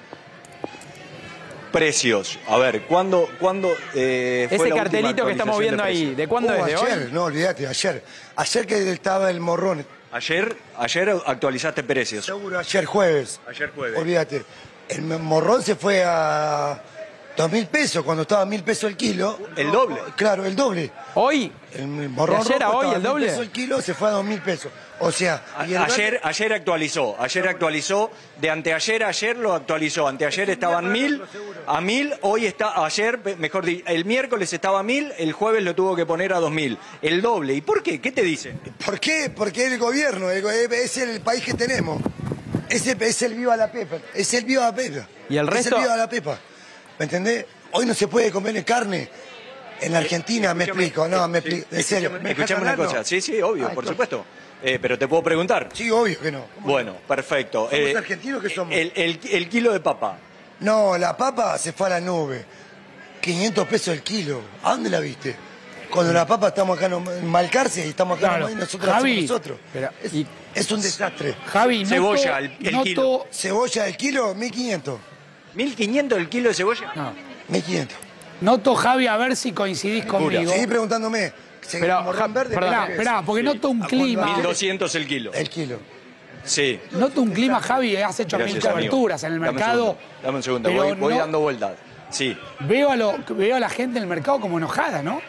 Precios. A ver, ¿cuándo, cuándo eh, fue Ese la cartelito última que estamos actualización viendo de ahí, precios? ¿de cuándo Uh, es? ¿De ayer, hoy? no, olvídate, ayer. Ayer que estaba el morrón. Ayer, ayer actualizaste precios. Seguro, ayer jueves. Ayer jueves. Olvídate. El morrón se fue a dos mil pesos cuando estaba a mil pesos el kilo. ¿El doble? Claro, el doble. ¿Hoy? El morrón ¿De ayer a rojo hoy estaba el a mil doble? pesos el kilo, se fue a dos mil pesos. O sea, y el Ayer, ayer actualizó, ayer actualizó, de anteayer a ayer lo actualizó, anteayer estaban mil, a mil, hoy está, ayer, mejor dicho, el miércoles estaba a mil, el jueves lo tuvo que poner a dos mil, el doble. ¿Y por qué? ¿Qué te dicen? ¿Por qué? Porque es el gobierno, el go- es el país que tenemos. Es el, es el viva la pepa, es el viva la pepa. ¿Y el Es resto? el viva la pepa. ¿Me entendés? Hoy no se puede comer carne. En la Argentina, me Escúchame, explico, no, me sí, explico. En serio. escúchame, ¿Me dejas escuchame una hablar? cosa, No. sí, sí, obvio, Ah, por entonces- supuesto. Eh, pero te puedo preguntar. Sí, obvio que no. Bueno, perfecto. ¿Somos Eh, argentinos que somos? el, el- el kilo de papa. No, la papa se fue a la nube. quinientos pesos el kilo. ¿A dónde la viste? Cuando la papa estamos acá no- en Malcarce y estamos acá Claro. nomás y nosotros la Javi, hacemos nosotros. pero- es, es un desastre. Javi, noto- Cebolla, el- el noto- kilo. Cebolla el kilo, mil quinientos. ¿mil quinientos el kilo de cebolla? No. mil quinientos. Noto, Javi, a ver si coincidís conmigo. Seguí preguntándome. Se- Pero, morrón Ja- verde, perdón, ¿qué esperá, es? esperá, porque noto un ¿A clima. cuánto? mil doscientos el kilo. El kilo. Sí. Noto un clima, Javi, has hecho Gracias, mil amigo. coberturas en el Dame un mercado. segundo, Dame un segundo, pero voy, voy no- dando vueltas. Sí. Veo a, lo, veo a la gente en el mercado como enojada, ¿no?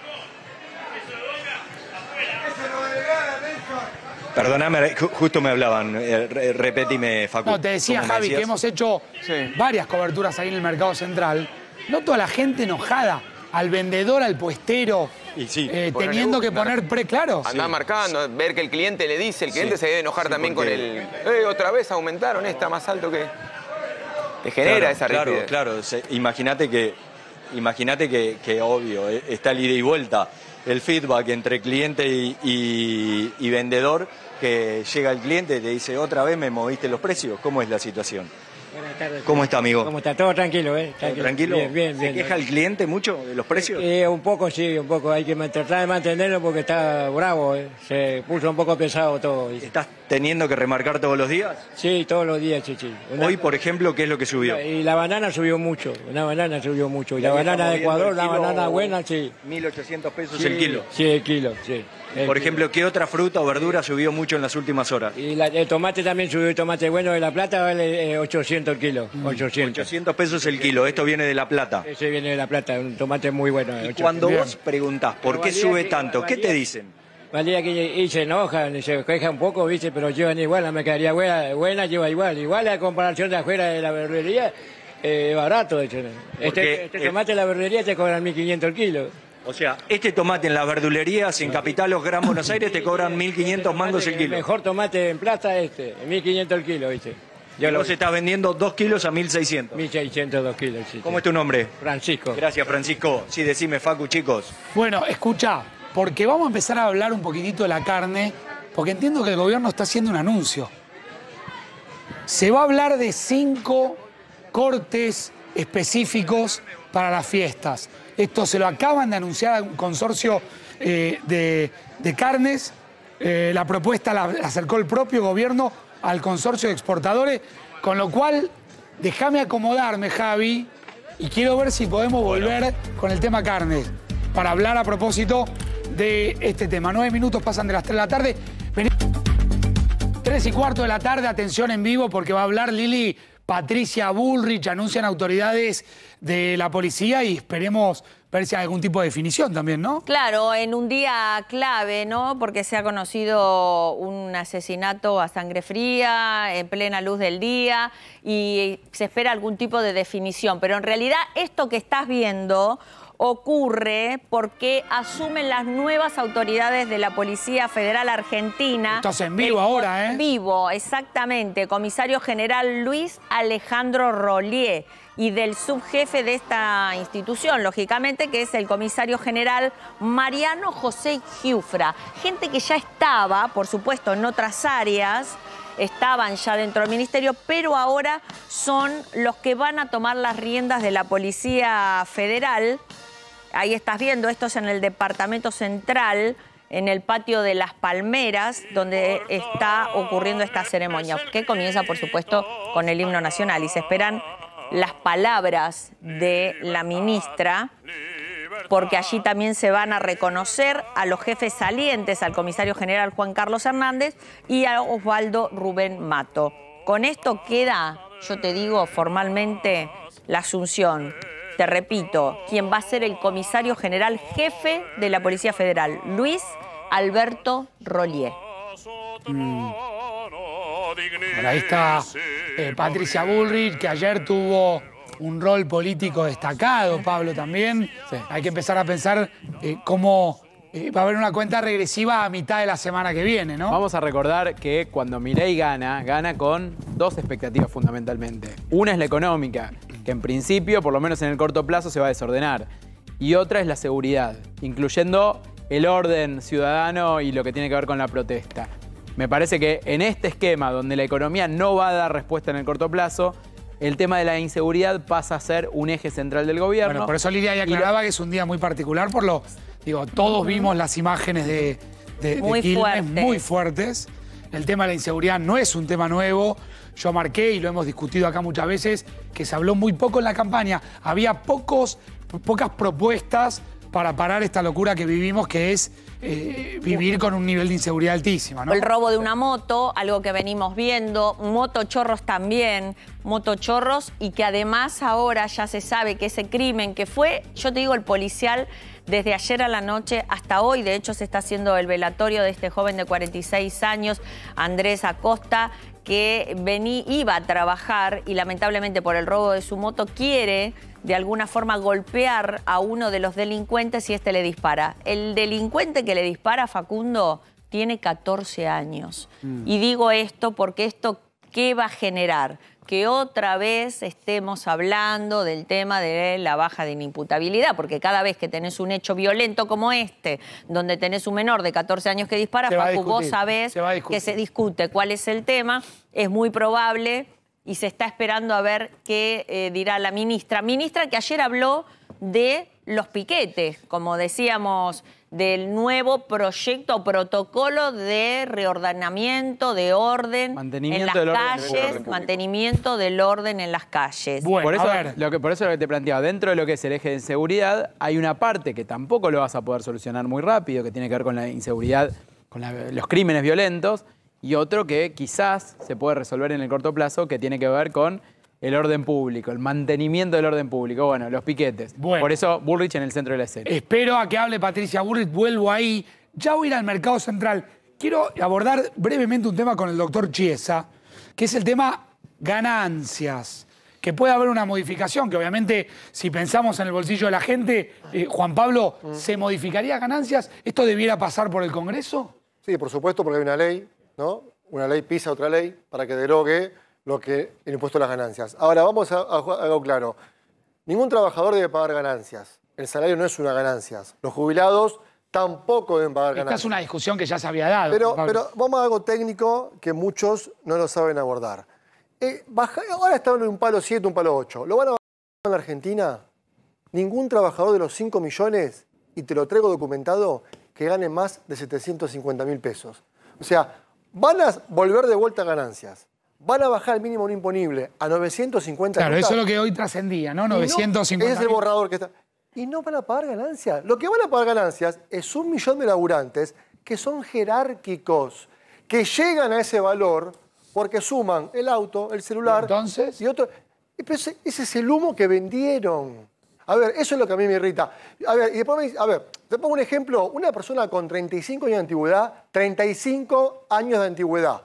Perdóname, ju- justo me hablaban. Eh, re- repetime, Facu. No, te decía, ¿Cómo me Javi, que decías? hemos hecho varias coberturas ahí en el mercado central. Noto a la gente enojada, al vendedor, al puestero, eh, Ponerle teniendo que una- poner pre, claro. Andar marcando, ver que el cliente le dice, el cliente Sí. se debe enojar Sí, también porque- con el... Eh, otra vez aumentaron, está más alto que... Te genera Claro, esa claro, rigidez. claro. Se- Imagínate que, imagínate que, que obvio, eh, está el ida y vuelta, el feedback entre cliente y, y- y vendedor, que llega el cliente y te dice, otra vez me moviste los precios. ¿Cómo es la situación? Buenas tardes. ¿Cómo está, amigo? ¿Cómo está? Todo tranquilo, ¿eh? ¿Tranquilo? Bien, bien, ¿Se bien. queja el cliente mucho de los precios? Eh, un poco, sí, un poco. Hay que man- tratar de mantenerlo porque está bravo, ¿eh? Se puso un poco pesado todo. ¿Estás teniendo que remarcar todos los días? Sí, todos los días, sí, sí. Una- Hoy, por ejemplo, ¿qué es lo que subió? Y la banana subió mucho, una banana subió mucho. Y Y la ahí banana de estamos viendo Ecuador, el la kilo, banana buena, sí. mil ochocientos pesos Sí, el kilo. Sí, el kilo, sí. El Por kilo. ejemplo, ¿qué otra fruta o verdura subió mucho en las últimas horas? Y la- el tomate también subió, el tomate bueno de La Plata vale eh, ochocientos el kilo, ochocientos. ochocientos pesos el kilo, esto viene de La Plata. Ese viene de La Plata, un tomate muy bueno. Y ochocientos. cuando Bien. vos preguntás por Pero qué valía sube que- tanto, ¿qué valía- te dicen? Valía que y se enojan, y se quejan un poco, ¿viste? Pero llevan igual, la mercadería buena, buena lleva igual. Igual a comparación de afuera de la verdulería, eh, barato, de hecho. Porque Este, este el- tomate en la verdulería te cobran mil quinientos el kilo. O sea, este tomate en las verdulerías en Capital o Gran Buenos Aires te cobran mil quinientos mangos el El kilo. mejor tomate en plata este, mil quinientos el kilo, ¿viste? Y vos estás vendiendo dos kilos a mil seiscientos. mil seiscientos dos kilos, sí. ¿Cómo es tu nombre? Francisco. Gracias, Francisco. Sí, decime, Facu, chicos. Bueno, escucha, porque vamos a empezar a hablar un poquitito de la carne, porque entiendo que el gobierno está haciendo un anuncio. Se va a hablar de cinco cortes específicos para las fiestas. Esto se lo acaban de anunciar a un consorcio eh, de, de carnes. Eh, la propuesta la, la acercó el propio gobierno al consorcio de exportadores, con lo cual, déjame acomodarme, Javi, y quiero ver si podemos volver con el tema carnes, para hablar a propósito de este tema. Nueve minutos pasan de las tres de la tarde. Vení- Tres y cuarto de la tarde, atención en vivo, porque va a hablar Lili Patricia Bullrich, anuncian autoridades de la policía y esperemos ver si hay algún tipo de definición también, ¿no? Claro, en un día clave, ¿no? Porque se ha conocido un asesinato a sangre fría, en plena luz del día, y se espera algún tipo de definición. Pero en realidad esto que estás viendo ocurre porque asumen las nuevas autoridades de la Policía Federal Argentina. Estás en vivo El- ahora, ¿eh? Vivo, exactamente. Comisario General Luis Alejandro Rollier y del subjefe de esta institución, lógicamente, que es el Comisario General Mariano José Giufra. Gente que ya estaba, por supuesto, en otras áreas, estaban ya dentro del ministerio, pero ahora son los que van a tomar las riendas de la Policía Federal. Ahí estás viendo, esto es en el Departamento Central, en el patio de Las Palmeras, donde está ocurriendo esta ceremonia, que comienza, por supuesto, con el himno nacional. Y se esperan las palabras de la ministra, porque allí también se van a reconocer a los jefes salientes, al comisario general Juan Carlos Hernández y a Osvaldo Rubén Mato. Con esto queda, yo te digo formalmente, la asunción. Te repito, quien va a ser el comisario general jefe de la Policía Federal, Luis Alberto Rollier. Mm. Bueno, ahí está eh, Patricia Bullrich, que ayer tuvo un rol político destacado, Pablo también. Sí. Hay que empezar a pensar eh, cómo eh, va a haber una cuenta regresiva a mitad de la semana que viene, ¿no? Vamos a recordar que cuando Milei gana, gana con dos expectativas fundamentalmente. Una es la económica, que en principio, por lo menos en el corto plazo, se va a desordenar. Y otra es la seguridad, incluyendo el orden ciudadano y lo que tiene que ver con la protesta. Me parece que en este esquema, donde la economía no va a dar respuesta en el corto plazo, el tema de la inseguridad pasa a ser un eje central del gobierno. Bueno, por eso Lidia ya aclaraba que es un día muy particular, por lo, digo, todos vimos las imágenes de, de, de muy Quilmes fuertes. muy fuertes. El tema de la inseguridad no es un tema nuevo. Yo marqué, y lo hemos discutido acá muchas veces, que se habló muy poco en la campaña. Había pocos, pocas propuestas para parar esta locura que vivimos, que es eh, vivir con un nivel de inseguridad altísima, ¿no? El robo de una moto, algo que venimos viendo, motochorros también, motochorros, y que además ahora ya se sabe que ese crimen que fue, yo te digo, el policial desde ayer a la noche hasta hoy. De hecho, se está haciendo el velatorio de este joven de cuarenta y seis años, Andrés Acosta, que vení, iba a trabajar y lamentablemente por el robo de su moto quiere de alguna forma golpear a uno de los delincuentes y este le dispara. El delincuente que le dispara, Facundo, tiene catorce años. Mm. Y digo esto porque esto, ¿qué va a generar? Que otra vez estemos hablando del tema de la baja de inimputabilidad, porque cada vez que tenés un hecho violento como este, donde tenés un menor de catorce años que dispara, Facu, vos sabés que se discute cuál es el tema, es muy probable y se está esperando a ver qué eh, dirá la ministra. Ministra que ayer habló de los piquetes, como decíamos, del nuevo proyecto o protocolo de reordenamiento, de orden en las calles, mantenimiento del orden en las calles. Bueno, por eso, a ver. Lo que, por eso lo que te planteaba, dentro de lo que es el eje de inseguridad, hay una parte que tampoco lo vas a poder solucionar muy rápido, que tiene que ver con la inseguridad, con la, los crímenes violentos, y otro que quizás se puede resolver en el corto plazo, que tiene que ver con el orden público, el mantenimiento del orden público, bueno, los piquetes. Bueno, por eso Bullrich en el centro de la escena. Espero a que hable Patricia Bullrich, vuelvo ahí. Ya voy a ir al mercado central. Quiero abordar brevemente un tema con el doctor Chiesa, que es el tema ganancias. Que puede haber una modificación, que obviamente si pensamos en el bolsillo de la gente, eh, Juan Pablo, mm. ¿se modificaría ganancias? ¿Esto debiera pasar por el Congreso? Sí, por supuesto, porque hay una ley, ¿no? Una ley pisa otra ley para que derogue lo que el impuesto a las ganancias. Ahora, vamos a, a, a algo claro. Ningún trabajador debe pagar ganancias. El salario no es una ganancia. Los jubilados tampoco deben pagar Esta ganancias. es una discusión que ya se había dado. Pero, pero vamos a algo técnico que muchos no lo saben abordar. Eh, baja, ahora está en un palo siete, un palo ocho. ¿Lo van a bajar en la Argentina? Ningún trabajador de los cinco millones, y te lo traigo documentado, que gane más de setecientos cincuenta mil pesos. O sea, van a volver de vuelta a ganancias. Van a bajar el mínimo no imponible a novecientos cincuenta. Claro, eso es lo que hoy trascendía, ¿no? novecientos cincuenta. No, ese es el borrador que está. Y no van a pagar ganancias. Lo que van a pagar ganancias es un millón de laburantes que son jerárquicos, que llegan a ese valor porque suman el auto, el celular. Entonces. Y otro. Ese, ese es el humo que vendieron. A ver, eso es lo que a mí me irrita. A ver, y después me, a ver, te pongo un ejemplo. Una persona con treinta y cinco años de antigüedad, treinta y cinco años de antigüedad,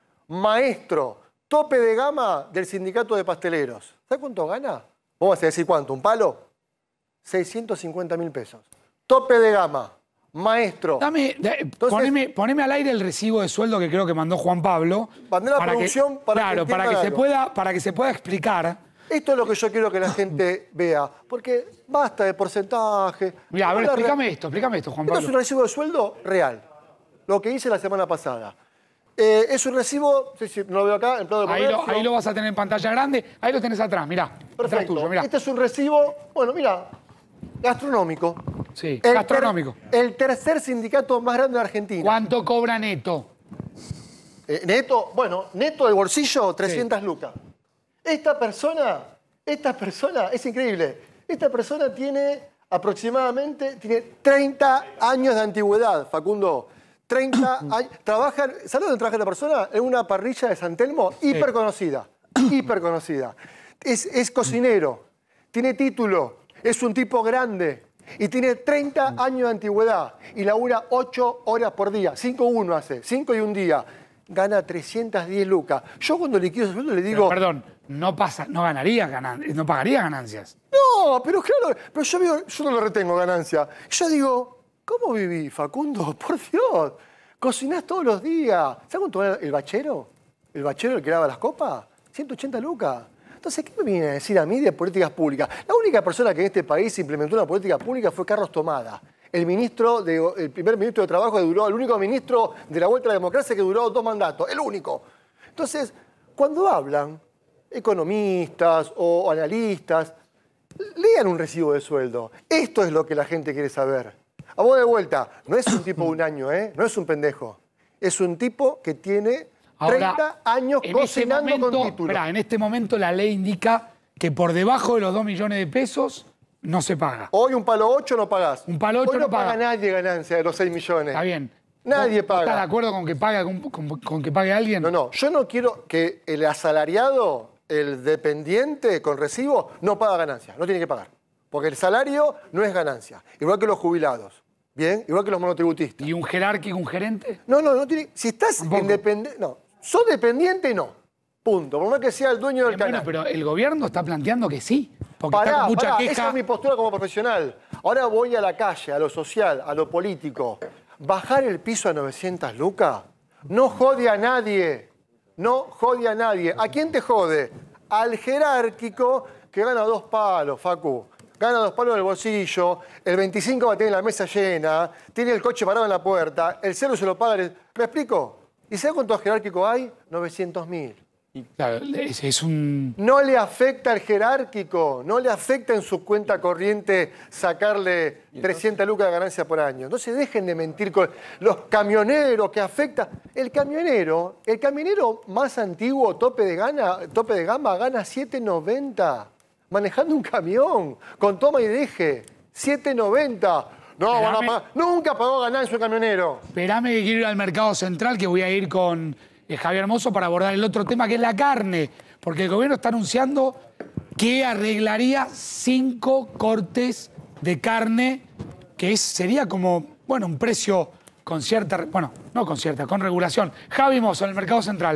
maestro, tope de gama del sindicato de pasteleros. ¿Sabes cuánto gana? Vamos a decir cuánto, ¿un palo? seiscientos cincuenta mil pesos. Tope de gama, maestro. Dame, de, Entonces, poneme, poneme al aire el recibo de sueldo que creo que mandó Juan Pablo. Mandé la producción que, para claro, que para que, se algo. pueda, para que se pueda explicar. Esto es lo que yo quiero que la gente vea, porque basta de porcentaje. Mira, a ver, explícame esto, explícame esto, Juan Pablo. Esto es un recibo de sueldo real, lo que hice la semana pasada. Eh, es un recibo, sí, sí, no lo veo acá, empleado de Ahí lo, comercio. ahí lo vas a tener en pantalla grande. Ahí lo tenés atrás, mirá. Atrás Perfecto. tuyo, mirá. Este es un recibo, bueno, mira, gastronómico. Sí, El gastronómico. ter- el tercer sindicato más grande de Argentina. ¿Cuánto cobra neto? Eh, neto, bueno, neto del bolsillo, trescientas lucas. Esta persona, esta persona, es increíble. Esta persona tiene aproximadamente, tiene treinta años de antigüedad, Facundo. treinta años. Trabaja, ¿sabes dónde trabaja esta persona? En una parrilla de San Telmo, hiper conocida. Hiper conocida. Es, es cocinero, tiene título, es un tipo grande y tiene treinta años de antigüedad y labura ocho horas por día. cinco uno hace, cinco y un día. Gana trescientas diez lucas. Yo cuando liquido ese sueldo le digo... Pero, perdón, no, pasa, no ganaría ganancias, no pagaría ganancias. No, pero claro, pero yo, veo, yo no lo retengo ganancia. Yo digo, ¿cómo viví, Facundo? Por Dios, cocinás todos los días. ¿Sabes cuánto era el bachero? ¿El bachero el que lava las copas? ciento ochenta lucas. Entonces, ¿qué me viene a decir a mí de políticas públicas? La única persona que en este país implementó una política pública fue Carlos Tomada. El ministro, de, el primer ministro de Trabajo que duró, el único ministro de la Vuelta a la Democracia que duró dos mandatos, el único. Entonces, cuando hablan economistas o analistas, lean un recibo de sueldo. Esto es lo que la gente quiere saber. A vos de vuelta, no es un tipo de un año, ¿eh? No es un pendejo. Es un tipo que tiene treinta Ahora, años en cocinando este momento, con título. esperá, en este momento la ley indica que por debajo de los dos millones de pesos no se paga. Hoy un palo ocho no pagás. Un palo ocho Hoy no no paga. paga nadie ganancia de los seis millones. Está bien. Nadie ¿Vos- vos paga. ¿Estás de acuerdo con que pague, con, con- con que pague alguien? No, no. Yo no quiero que el asalariado, el dependiente con recibo, no paga ganancia. No tiene que pagar. Porque el salario no es ganancia. Igual que los jubilados. ¿Bien? Igual que los monotributistas. ¿Y un jerárquico, un gerente? No, no, no tiene. Si estás independiente. No. ¿Sos dependiente? No. Punto. Por más que sea el dueño del Bueno, canal. pero el gobierno está planteando que sí. Porque está Pará, con mucha pará, queja. esa es mi postura como profesional. Ahora voy a la calle, a lo social, a lo político. Bajar el piso a novecientas lucas no jode a nadie. No jode a nadie. ¿A quién te jode? Al jerárquico que gana dos palos, Facu. Gana dos palos en el bolsillo, el veinticinco va a tener la mesa llena, tiene el coche parado en la puerta, el celu se lo paga. el- ¿Me explico? ¿Y sabes cuántos jerárquicos hay? novecientos mil. Claro, es, es un... No le afecta al jerárquico, no le afecta en su cuenta corriente sacarle trescientas lucas de ganancia por año. Entonces dejen de mentir con los camioneros que afecta. El camionero, el camionero más antiguo, tope de, gana, tope de gama, gana siete noventa manejando un camión con toma y deje. siete noventa. No, van a Esperame. pagar. Nunca pagó ganancia un camionero. Esperame que quiero ir al mercado central, que voy a ir con eh, Javier Hermoso para abordar el otro tema, que es la carne. Porque el gobierno está anunciando que arreglaría cinco cortes de carne, que es, sería como, bueno, un precio con cierta, bueno, no con cierta, con regulación. Javi Hermoso, en el mercado central.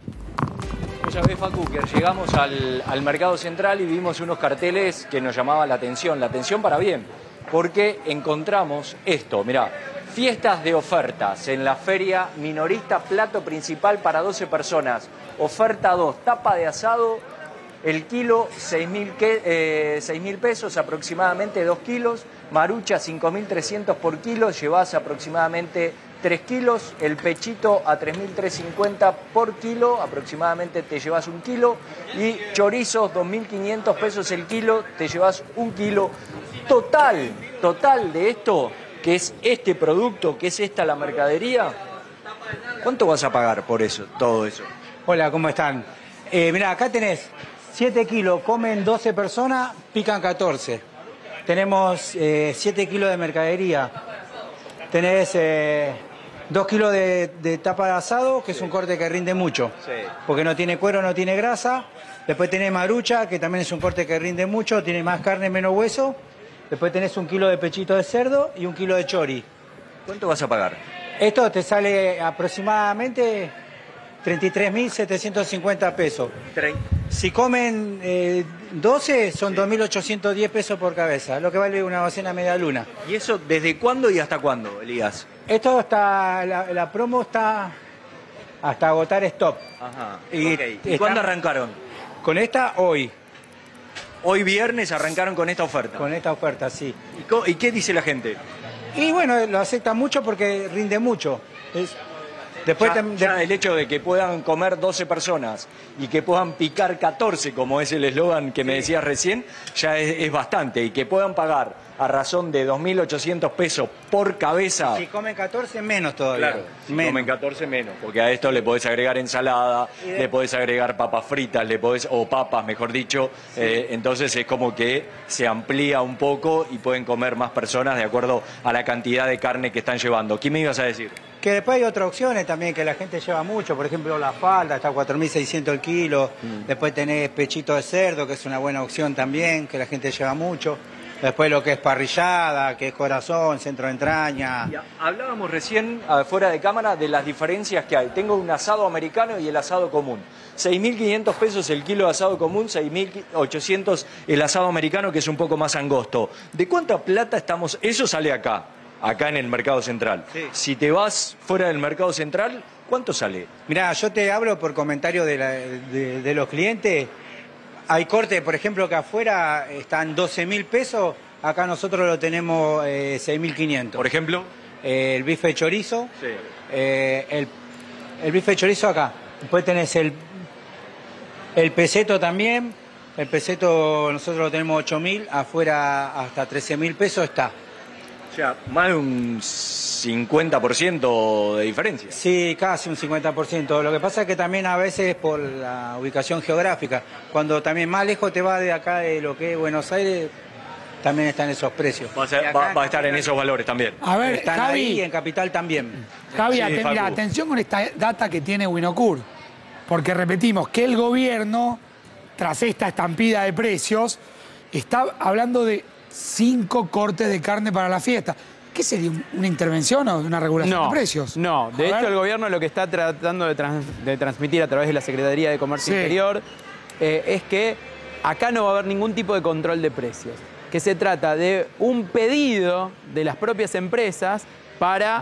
Vos sabés, Facu, que llegamos al, al mercado central y vimos unos carteles que nos llamaban la atención, la atención para bien, porque encontramos esto, mirá, fiestas de ofertas en la feria minorista, plato principal para doce personas, oferta dos, tapa de asado, el kilo seis mil pesos, aproximadamente dos kilos, marucha cinco mil trescientos por kilo, llevas aproximadamente tres kilos, el pechito a tres mil trescientos cincuenta por kilo, aproximadamente te llevas un kilo, y chorizos dos mil quinientos pesos el kilo, te llevas un kilo. Total, total de esto, que es este producto, que es esta la mercadería, ¿cuánto vas a pagar por eso, todo eso? Hola, ¿cómo están? Eh, mirá, acá tenés siete kilos, comen doce personas, pican catorce. Tenemos eh, siete kilos de mercadería. Tenés eh, dos kilos de, de tapa de asado, que es un corte que rinde mucho. Sí. Porque no tiene cuero, no tiene grasa. Después tenés marucha, que también es un corte que rinde mucho, tiene más carne, menos hueso. Después tenés un kilo de pechito de cerdo y un kilo de chori. ¿Cuánto vas a pagar? Esto te sale aproximadamente treinta y tres mil setecientos cincuenta pesos. Si comen eh, doce, son dos mil ochocientos diez pesos por cabeza, lo que vale una docena media luna. ¿Y eso desde cuándo y hasta cuándo, Elías? Esto está, la, la promo está hasta agotar stop. Ajá. Y ok. ¿Y está- cuándo arrancaron? Con esta hoy. Hoy viernes arrancaron con esta oferta. Con esta oferta, sí. ¿Y, co- y qué dice la gente? Y bueno, lo acepta mucho porque rinde mucho. Es- Después ya, ya el hecho de que puedan comer doce personas y que puedan picar catorce, como es el eslogan que me decías recién, ya es, es bastante. Y que puedan pagar a razón de dos mil ochocientos pesos por cabeza. Si comen catorce, menos todavía. Claro, si menos. comen catorce, menos. Porque a esto le podés agregar ensalada, de... le podés agregar papas fritas, le podés, o papas, mejor dicho. Sí. Eh, entonces es como que se amplía un poco y pueden comer más personas de acuerdo a la cantidad de carne que están llevando. ¿Qué me ibas a decir? Que después hay otras opciones también que la gente lleva mucho, por ejemplo la falda, está a cuatro mil seiscientos el kilo, mm. después tenés pechito de cerdo, que es una buena opción también, que la gente lleva mucho, después lo que es parrillada, que es corazón, centro de entraña. Ya, hablábamos recién, fuera de cámara, de las diferencias que hay. Tengo un asado americano y el asado común. seis mil quinientos pesos el kilo de asado común, seis mil ochocientos el asado americano, que es un poco más angosto. ¿De cuánta plata estamos? Eso sale acá. Acá en el Mercado Central. Sí. Si te vas fuera del Mercado Central, ¿cuánto sale? Mirá, yo te hablo por comentario de, la, de, de los clientes. Hay cortes, por ejemplo, que afuera están doce mil pesos, acá nosotros lo tenemos eh, seis mil quinientos. ¿Por ejemplo? Eh, el bife de chorizo. Sí. Eh, el, el bife de chorizo acá. Después tenés el, el peseto también. El peseto nosotros lo tenemos ocho mil, afuera hasta trece mil pesos está. O sea, más de un cincuenta por ciento de diferencia. Sí, casi un cincuenta por ciento. Lo que pasa es que también a veces por la ubicación geográfica, cuando también más lejos te va de acá de lo que es Buenos Aires, también están esos precios. Va a, ser, va, va a estar en esos valores también. A ver, están Javi, ahí y en Capital también. Javi, Sí, aten- mira, Facu. atención con esta data que tiene Winocur. Porque repetimos que el gobierno, tras esta estampida de precios, está hablando de cinco cortes de carne para la fiesta. ¿Qué sería? ¿Una intervención o una regulación no, de precios? No, de A hecho ver. el gobierno lo que está tratando de, trans- de transmitir a través de la Secretaría de Comercio Sí. Interior eh, es que acá no va a haber ningún tipo de control de precios. Que se trata de un pedido de las propias empresas para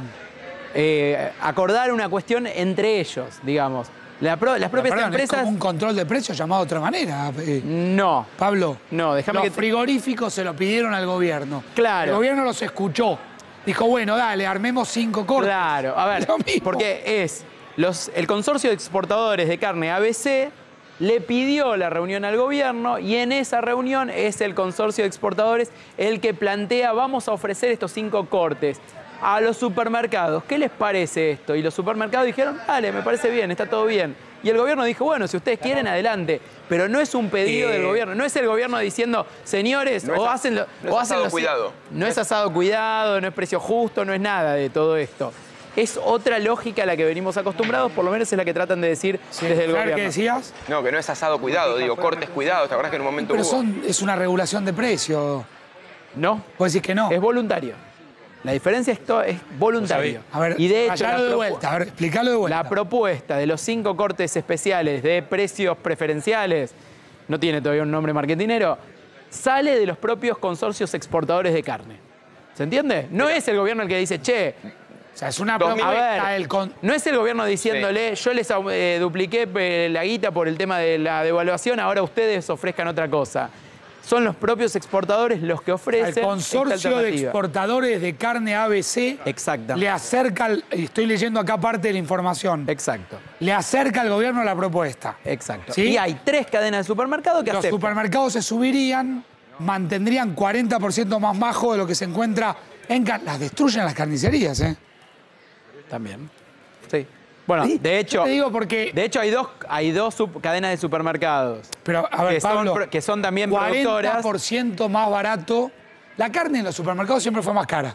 eh, acordar una cuestión entre ellos, digamos. La pro- las propias Pero, perdón, empresas... ¿es como un control de precios llamado de otra manera? eh, No. Pablo, No, déjame los que... te- frigoríficos se lo pidieron al gobierno. Claro. El gobierno los escuchó. Dijo, bueno, dale, armemos cinco cortes. Claro, a ver, Lo mismo. porque es los, el consorcio de exportadores de carne A B C le pidió la reunión al gobierno y en esa reunión es el consorcio de exportadores el que plantea, vamos a ofrecer estos cinco cortes a los supermercados. ¿Qué les parece esto? Y los supermercados dijeron, dale, me parece bien, está todo bien. Y el gobierno dijo, bueno, si ustedes quieren, adelante. Pero no es un pedido Eh, del gobierno, no es el gobierno diciendo, señores, No es o a- hacen lo, no es o hacen asado lo- cuidado. No es asado cuidado, no es precio justo, no es nada de todo esto. Es otra lógica a la que venimos acostumbrados, por lo menos es la que tratan de decir desde el Fer, gobierno. ¿qué decías? No, que no es asado cuidado, digo, cortes cuidado. ¿Te acordás que en un momento Pero hubo? son, es una regulación de precios. No. ¿Vos decís que no? Es voluntario. La diferencia es, to- es voluntario. A ver, y de hecho, hallalo la de propu- vuelta, a ver, explícalo de vuelta. La propuesta de los cinco cortes especiales de precios preferenciales, no tiene todavía un nombre marketinero, sale de los propios consorcios exportadores de carne. ¿Se entiende? No es el gobierno el que dice, che, O sea, es una a propuesta ver, del con- no es el gobierno diciéndole, yo les au- eh, dupliqué eh, la guita por el tema de la devaluación, ahora ustedes ofrezcan otra cosa. Son los propios exportadores los que ofrecen El esta consorcio de alternativa. exportadores de carne A B C Exacto. le acerca, al- estoy leyendo acá parte de la información, Exacto. le acerca al gobierno la propuesta. Exacto. ¿Sí? Y hay tres cadenas de supermercados que Los aceptan. supermercados se subirían, mantendrían cuarenta por ciento más bajo de lo que se encuentra en... car- Las destruyen las carnicerías, ¿eh? También. Sí. Bueno, Sí, de hecho, yo te digo porque- de hecho hay dos, hay dos sub- cadenas de supermercados Pero, a ver, que, son, Pablo, pro- que son también cuarenta productoras. por ciento más barato. La carne en los supermercados siempre fue más cara.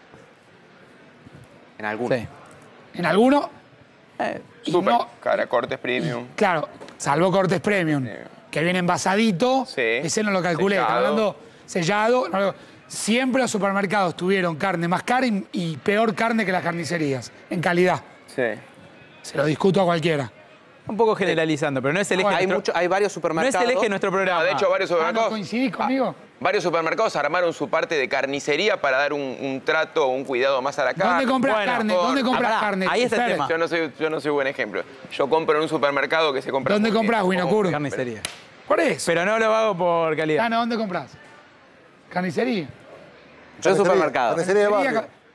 En algunos. Sí. En algunos, y Súper no- cara, cortes premium. claro, salvo cortes premium, que viene envasadito, Sí. ese no lo calculé, está Sellado. hablando sellado. no lo- siempre los supermercados tuvieron carne más cara y, y peor carne que las carnicerías, en calidad. Sí. Se lo discuto a cualquiera. Un poco generalizando, pero no es el eje. Hay, de nuestro- mucho, hay varios no es supermercados. el eje de nuestro programa. No, de hecho, varios Ah, ¿no supermercados. coincidís conmigo? Varios supermercados armaron su parte de carnicería para dar un, un trato, un cuidado más a la carne. ¿Dónde compras Bueno, carne? por- ¿Dónde compras Ah, pará, carne? ahí está el Fer, tema. Yo no soy, yo no soy buen ejemplo. Yo compro en un supermercado que se compra. ¿Dónde muy compras, bien. Winocur? Carnicería. ¿Por eso? Pero no lo hago por calidad. Ah, no, ¿dónde compras? ¿Carnicería? Yo en supermercado. Carnicería de barrio. Carnicería,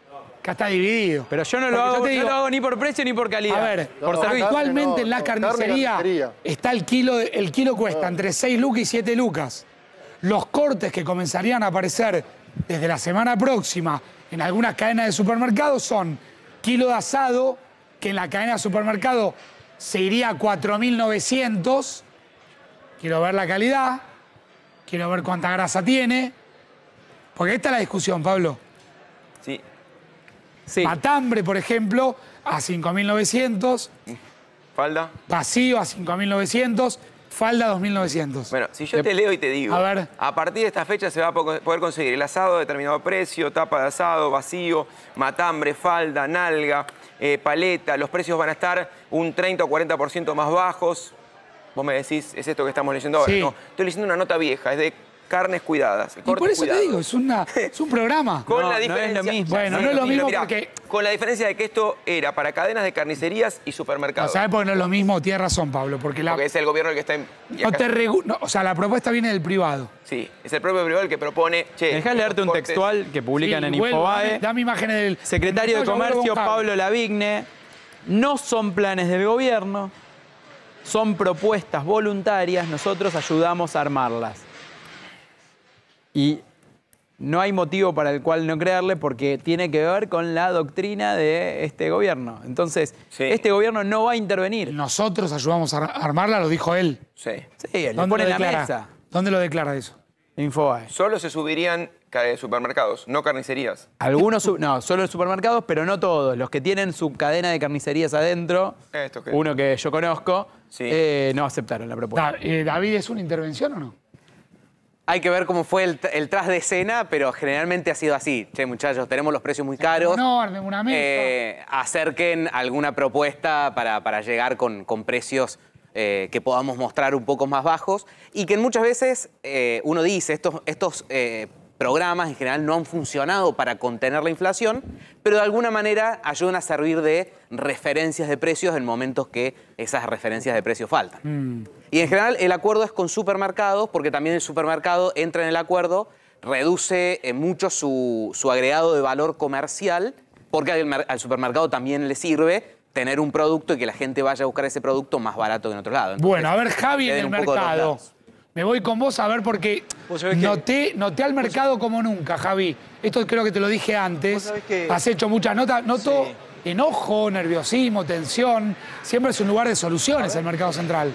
acá está dividido. Pero yo no lo, Porque yo hago, te digo- no lo hago ni por precio ni por calidad. A ver, por no, servicio. actualmente no, en la no, carne carnicería, carnicería. está el kilo, el kilo cuesta entre seis lucas y siete lucas. Los cortes que comenzarían a aparecer desde la semana próxima en algunas cadenas de supermercados son kilo de asado, que en la cadena de supermercado se iría a cuatro mil novecientos. Quiero ver la calidad, quiero ver cuánta grasa tiene. Porque esta es la discusión, Pablo. Sí. Sí. Matambre, por ejemplo, a cinco mil novecientos. Falda. Vacío a cinco mil novecientos. Falda dos mil novecientos. Bueno, si yo te leo y te digo, A ver. a partir de esta fecha se va a po- poder conseguir el asado a determinado precio, tapa de asado, vacío, matambre, falda, nalga, eh, paleta. Los precios van a estar un treinta o cuarenta por ciento más bajos. Vos me decís, es esto que estamos leyendo ahora. Sí. No, estoy leyendo una nota vieja, es de carnes cuidadas. Y por cortes eso te cuidados. digo, es, una, es un programa. Con No, la no es diferencia, lo mismo. Bueno, no es lo mismo Mirá, porque- con la diferencia de que esto era para cadenas de carnicerías y supermercados. ¿Sabes por qué no es lo mismo? Tienes razón, Pablo. Porque, la, Porque es el gobierno el que está en... y no acá- te regu- no, o sea, la propuesta viene del privado. Sí, es el propio privado el que propone... Che, Dejá leerte un cortes- textual que publican Sí, en vuelvo, Infobae. dame, dame imágenes del... Secretario de Yo vuelvo a Comercio, buscar. Pablo Lavigne. No son planes del gobierno, son propuestas voluntarias, nosotros ayudamos a armarlas. Y no hay motivo para el cual no creerle porque tiene que ver con la doctrina de este gobierno. Entonces, este gobierno no va a intervenir. Nosotros ayudamos a ar- armarla, lo dijo él. Sí. Sí, le ¿Dónde pone lo en la declara? mesa. ¿Dónde lo declara eso? Infobae. Solo se subirían ca- eh, supermercados, no carnicerías. Algunos, su- no, solo en supermercados, pero no todos. Los que tienen su cadena de carnicerías adentro, Esto que- uno que yo conozco, Sí. eh, no aceptaron la propuesta. Da- eh, ¿David es una intervención o no? Hay que ver cómo fue el, el tras de escena, pero generalmente ha sido así. Che, muchachos, tenemos los precios muy caros. No, armen una mesa. Eh, acerquen alguna propuesta para, para llegar con, con precios eh, que podamos mostrar un poco más bajos y que muchas veces eh, uno dice, estos, estos eh, programas en general no han funcionado para contener la inflación, pero de alguna manera ayudan a servir de referencias de precios en momentos que esas referencias de precios faltan. Mm. Y en general el acuerdo es con supermercados, porque también el supermercado entra en el acuerdo, reduce eh, mucho su, su agregado de valor comercial, porque al, mer- al supermercado también le sirve tener un producto y que la gente vaya a buscar ese producto más barato que en otro lado. Entonces, Bueno, a ver, Javi, en queden el un poco de los mercado. lados. Me voy con vos a ver porque noté, noté al mercado como nunca, Javi. Esto creo que te lo dije antes. Has hecho muchas notas. Noto enojo, nerviosismo, tensión. Siempre es un lugar de soluciones el mercado central.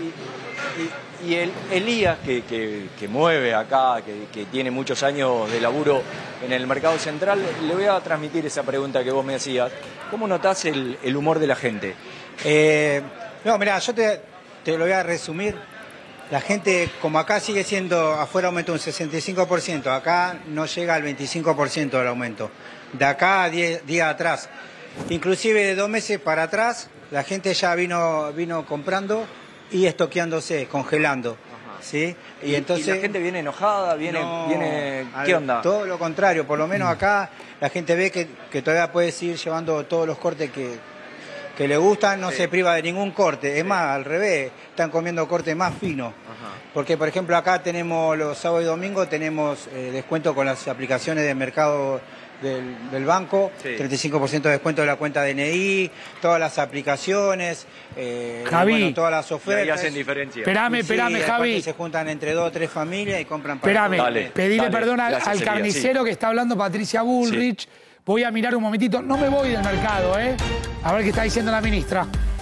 Y el Elías, que, que- que mueve acá, que, que tiene muchos años de laburo en el mercado central, le voy a transmitir esa pregunta que vos me hacías. ¿Cómo notás el, el humor de la gente? Eh, no, mirá, yo te, te lo voy a resumir. La gente, como acá sigue siendo, afuera aumentó un sesenta y cinco por ciento, acá no llega al veinticinco por ciento del aumento. De acá a diez días atrás. Inclusive de dos meses para atrás, la gente ya vino, vino comprando y estoqueándose, congelando. ¿Sí? Y, entonces y la gente viene enojada, viene... No, viene al- ¿qué onda? Todo lo contrario, por lo menos acá la gente ve que, que todavía puede seguir llevando todos los cortes que, que le gustan, no se priva de ningún corte. Es más, al revés, están comiendo cortes más finos. Porque, por ejemplo, acá tenemos los sábados y domingos, tenemos eh, descuento con las aplicaciones de mercado del, del banco, Sí. treinta y cinco por ciento de descuento de la cuenta D N I, todas las aplicaciones, eh, Javi. bueno, todas las Y ahí ofertas. hacen diferencia. Esperame, Y sí, esperame, aparte Javi. se juntan entre dos o tres familias y compran para Espérame, todos. pedile perdón al, al carnicero que está hablando Patricia Bullrich. Voy a mirar un momentito. No me voy del mercado, ¿eh? A ver qué está diciendo la ministra.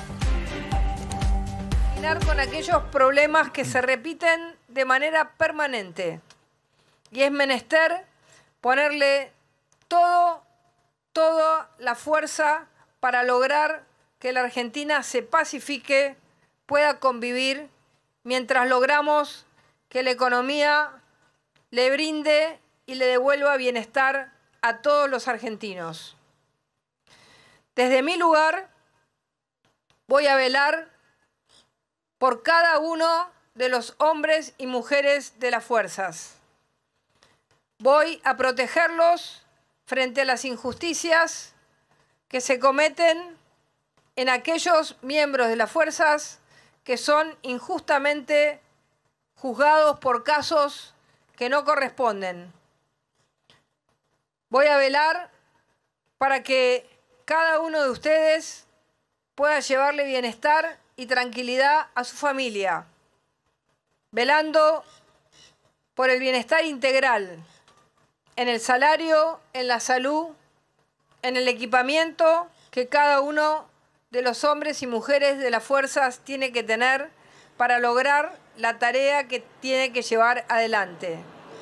Terminar con aquellos problemas que se repiten de manera permanente. Y es menester ponerle todo, toda la fuerza para lograr que la Argentina se pacifique, pueda convivir, mientras logramos que la economía le brinde y le devuelva bienestar a todos los argentinos. Desde mi lugar voy a velar por cada uno de los hombres y mujeres de las fuerzas. Voy a protegerlos frente a las injusticias que se cometen en aquellos miembros de las fuerzas que son injustamente juzgados por casos que no corresponden. Voy a velar para que cada uno de ustedes pueda llevarle bienestar y tranquilidad a su familia, velando por el bienestar integral, en el salario, en la salud, en el equipamiento que cada uno de los hombres y mujeres de las fuerzas tiene que tener para lograr la tarea que tiene que llevar adelante.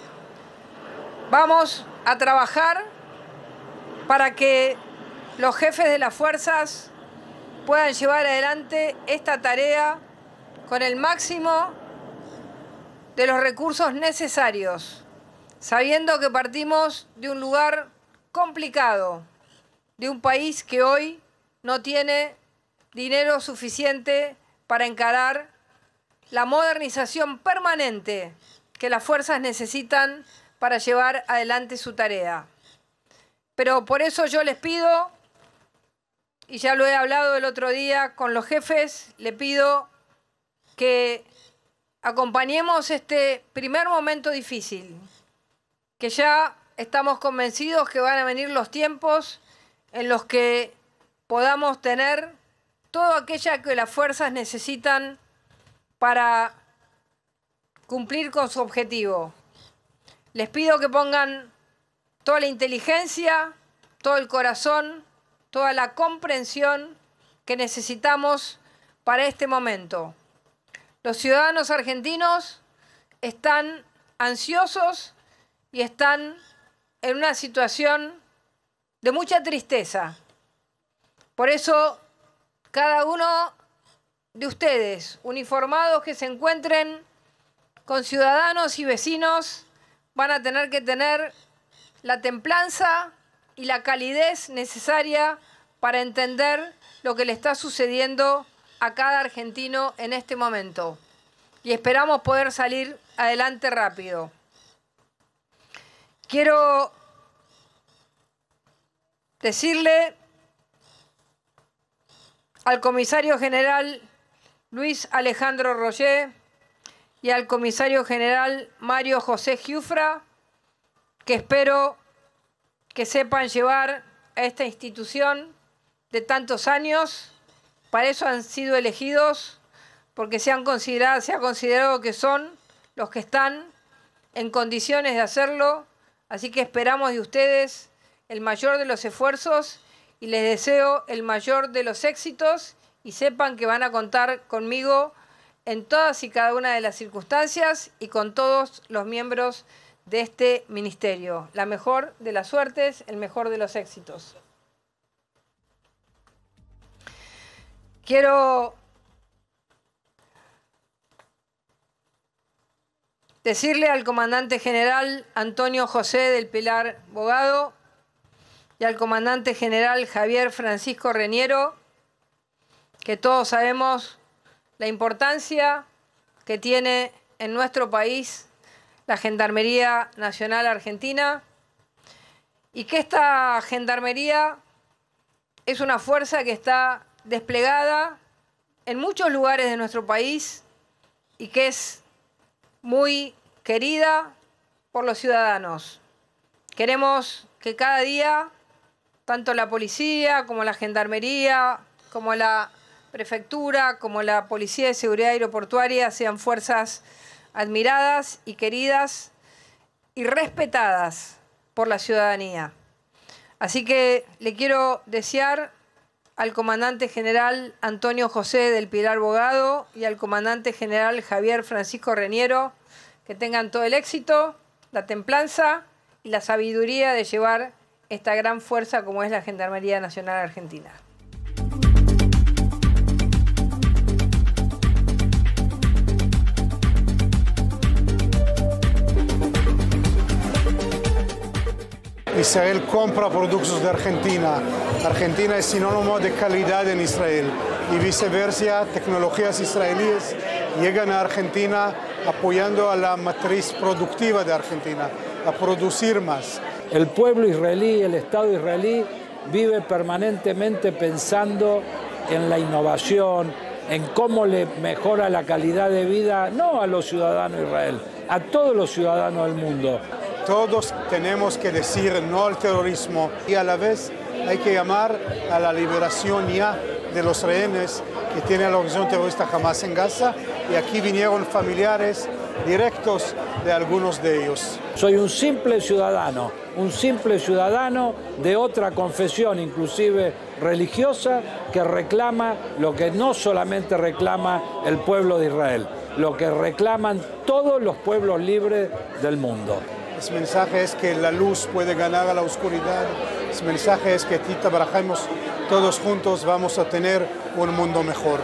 Vamos a trabajar para que los jefes de las fuerzas puedan llevar adelante esta tarea con el máximo de los recursos necesarios, sabiendo que partimos de un lugar complicado, de un país que hoy no tiene dinero suficiente para encarar la modernización permanente que las fuerzas necesitan para llevar adelante su tarea. Pero por eso yo les pido, y ya lo he hablado el otro día con los jefes, le pido que acompañemos este primer momento difícil, que ya estamos convencidos que van a venir los tiempos en los que podamos tener todo aquello que las fuerzas necesitan para cumplir con su objetivo. Les pido que pongan toda la inteligencia, todo el corazón, toda la comprensión que necesitamos para este momento. Los ciudadanos argentinos están ansiosos y están en una situación de mucha tristeza. Por eso, cada uno de ustedes, uniformados que se encuentren con ciudadanos y vecinos, van a tener que tener la templanza y la calidez necesaria para entender lo que le está sucediendo a cada argentino en este momento. Y esperamos poder salir adelante rápido. Quiero decirle al comisario general Luis Alejandro Roger y al comisario general Mario José Giuffra que espero que sepan llevar a esta institución de tantos años. Para eso han sido elegidos, porque se han considerado, se ha considerado que son los que están en condiciones de hacerlo. Así que esperamos de ustedes el mayor de los esfuerzos y les deseo el mayor de los éxitos y sepan que van a contar conmigo en todas y cada una de las circunstancias y con todos los miembros de este ministerio. La mejor de las suertes, el mejor de los éxitos. Quiero decirle al comandante general Antonio José del Pilar Bogado y al comandante general Javier Francisco Reñero que todos sabemos la importancia que tiene en nuestro país la Gendarmería Nacional Argentina y que esta Gendarmería es una fuerza que está desplegada en muchos lugares de nuestro país y que es muy querida por los ciudadanos. Queremos que cada día, tanto la policía como la Gendarmería, como la Prefectura, como la Policía de Seguridad Aeroportuaria sean fuerzas admiradas y queridas y respetadas por la ciudadanía. Así que le quiero desear al comandante general Antonio José del Pilar Bogado y al comandante general Javier Francisco Reñero que tengan todo el éxito, la templanza y la sabiduría de llevar esta gran fuerza como es la Gendarmería Nacional Argentina. Israel compra productos de Argentina. Argentina es sinónimo de calidad en Israel y viceversa, tecnologías israelíes llegan a Argentina apoyando a la matriz productiva de Argentina, a producir más. El pueblo israelí, el Estado israelí vive permanentemente pensando en la innovación, en cómo le mejora la calidad de vida, no a los ciudadanos de Israel, a todos los ciudadanos del mundo. Todos tenemos que decir no al terrorismo y a la vez hay que llamar a la liberación ya de los rehenes que tiene la organización terrorista Hamas en Gaza, y aquí vinieron familiares directos de algunos de ellos. Soy un simple ciudadano, un simple ciudadano de otra confesión, inclusive religiosa, que reclama lo que no solamente reclama el pueblo de Israel, lo que reclaman todos los pueblos libres del mundo. El mensaje es que la luz puede ganar a la oscuridad. El mensaje es que Tita Barajamos, todos juntos vamos a tener un mundo mejor.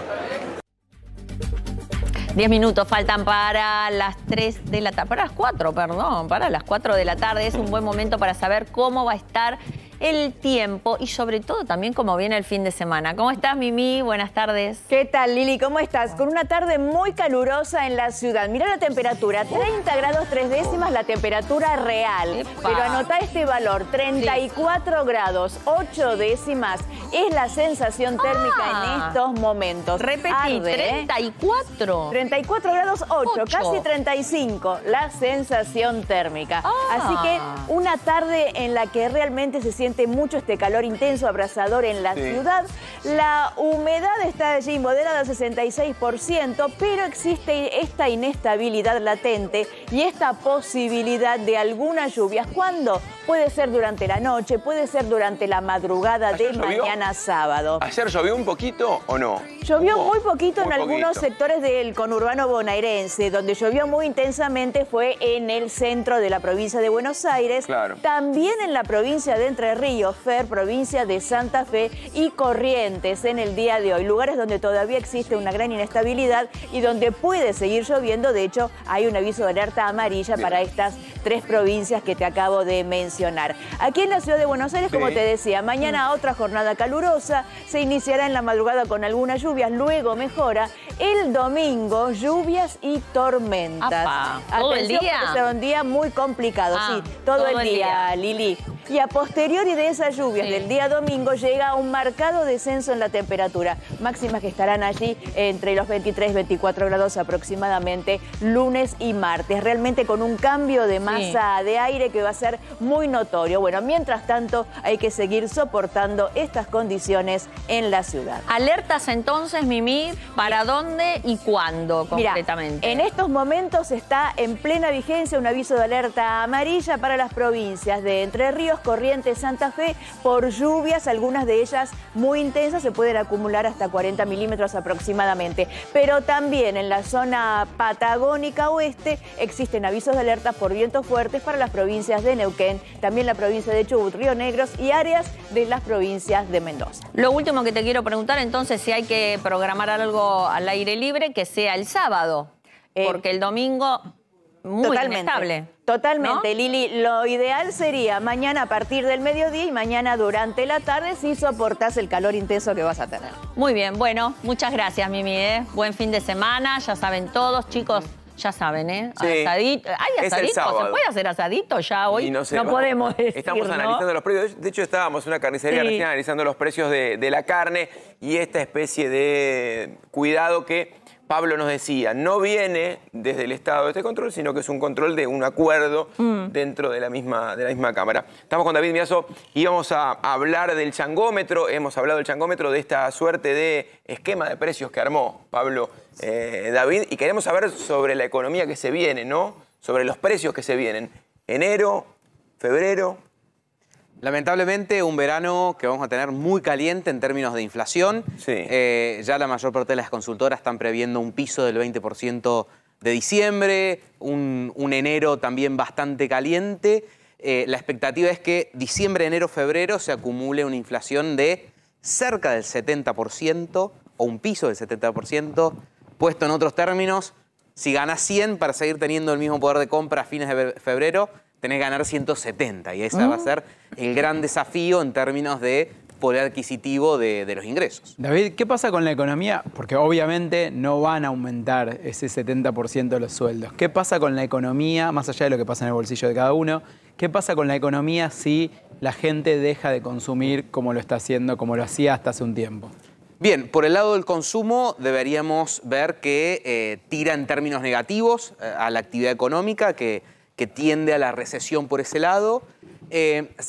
Diez minutos faltan para las tres de la tarde, para las cuatro, perdón, para las cuatro de la tarde. Es un buen momento para saber cómo va a estar el tiempo y sobre todo también cómo viene el fin de semana. ¿Cómo estás, Mimi? Buenas tardes. ¿Qué tal, Lili? ¿Cómo estás? Con una tarde muy calurosa en la ciudad. Mirá la temperatura, treinta grados tres décimas la temperatura real. Epa. Pero anotá este valor, treinta y cuatro grados ocho décimas es la sensación térmica Ah. en estos momentos. Repetí, Arde, ¿eh? treinta y cuatro. treinta y cuatro grados ocho, Ocho. casi treinta y cinco la sensación térmica. Ah. Así que una tarde en la que realmente se siente mucho este calor intenso, abrasador en la Sí. ciudad. La humedad está allí moderada al sesenta y seis por ciento, pero existe esta inestabilidad latente y esta posibilidad de algunas lluvias. ¿Cuándo? Puede ser durante la noche, puede ser durante la madrugada de ¿Ayer llovió? mañana sábado. ¿Ayer llovió un poquito o no? Llovió Hubo muy poquito muy en algunos poquito. sectores del conurbano bonaerense. Donde llovió muy intensamente fue en el centro de la provincia de Buenos Aires. Claro. También en la provincia de Entre Ríos, Fer, provincia de Santa Fe y Corrientes en el día de hoy. Lugares donde todavía existe una gran inestabilidad y donde puede seguir lloviendo. De hecho, hay un aviso de alerta amarilla Bien. para estas tres provincias que te acabo de mencionar. Aquí en la ciudad de Buenos Aires, como Sí. te decía, mañana otra jornada calurosa. Se iniciará en la madrugada con algunas lluvias, luego mejora. El domingo, lluvias y tormentas. Apa, ¿todo el Atención, día? porque será un día muy complicado, Ah, sí, todo, todo el el día, día. Lili. Y a posteriori de esas lluvias Sí. del día domingo llega un marcado descenso en la temperatura. Máximas que estarán allí entre los veintitrés y veinticuatro grados aproximadamente lunes y martes. Realmente con un cambio de masa de aire que va a ser muy notorio. Bueno, mientras tanto hay que seguir soportando estas condiciones en la ciudad. Alertas entonces, Mimi, ¿para dónde y cuándo Mira, concretamente? en estos momentos está en plena vigencia un aviso de alerta amarilla para las provincias de Entre Ríos, Corrientes, Santa Fe, por lluvias, algunas de ellas muy intensas, se pueden acumular hasta cuarenta milímetros aproximadamente. Pero también en la zona patagónica oeste existen avisos de alerta por vientos fuertes para las provincias de Neuquén, también la provincia de Chubut, Río Negros y áreas de las provincias de Mendoza. Lo último que te quiero preguntar entonces, si hay que programar algo al aire libre, que sea el sábado, Eh, porque el domingo muy Totalmente. inestable. Totalmente, ¿no? Lili. Lo ideal sería mañana a partir del mediodía y mañana durante la tarde si soportás el calor intenso que vas a tener. Muy bien, bueno, muchas gracias, Mimi. ¿eh? Buen fin de semana, ya saben todos, chicos. Ya saben, ¿eh? Sí. Asadito. ¿Hay Es el asadito? ¿Se sábado. puede hacer asadito ya hoy? Y No, sé, vamos- podemos decir, Estamos ¿no? analizando los precios. De hecho, estábamos en una carnicería Sí. recién analizando los precios de, de la carne y esta especie de cuidado que Pablo nos decía, no viene desde el Estado de este control, sino que es un control de un acuerdo Mm. dentro de la, misma, de la misma Cámara. Estamos con David Miazo y vamos a hablar del changómetro. Hemos hablado del changómetro, de esta suerte de esquema de precios que armó Pablo eh, David. Y queremos saber sobre la economía que se viene, ¿no? Sobre los precios que se vienen. Enero, febrero. Lamentablemente, un verano que vamos a tener muy caliente en términos de inflación. Sí. Eh, ya la mayor parte de las consultoras están previendo un piso del veinte por ciento de diciembre, un, un enero también bastante caliente. Eh, la expectativa es que diciembre, enero, febrero se acumule una inflación de cerca del setenta por ciento o un piso del setenta por ciento. Puesto en otros términos, si ganas cien para seguir teniendo el mismo poder de compra a fines de febrero, tenés que ganar ciento setenta y ese va a ser el gran desafío en términos de poder adquisitivo de, de los ingresos. David, ¿qué pasa con la economía? Porque obviamente no van a aumentar ese setenta por ciento de los sueldos. ¿Qué pasa con la economía, más allá de lo que pasa en el bolsillo de cada uno? ¿Qué pasa con la economía si la gente deja de consumir como lo está haciendo, como lo hacía hasta hace un tiempo? Bien, por el lado del consumo deberíamos ver que eh, tira en términos negativos eh, a la actividad económica, que, que tiende a la recesión por ese lado. Eh, si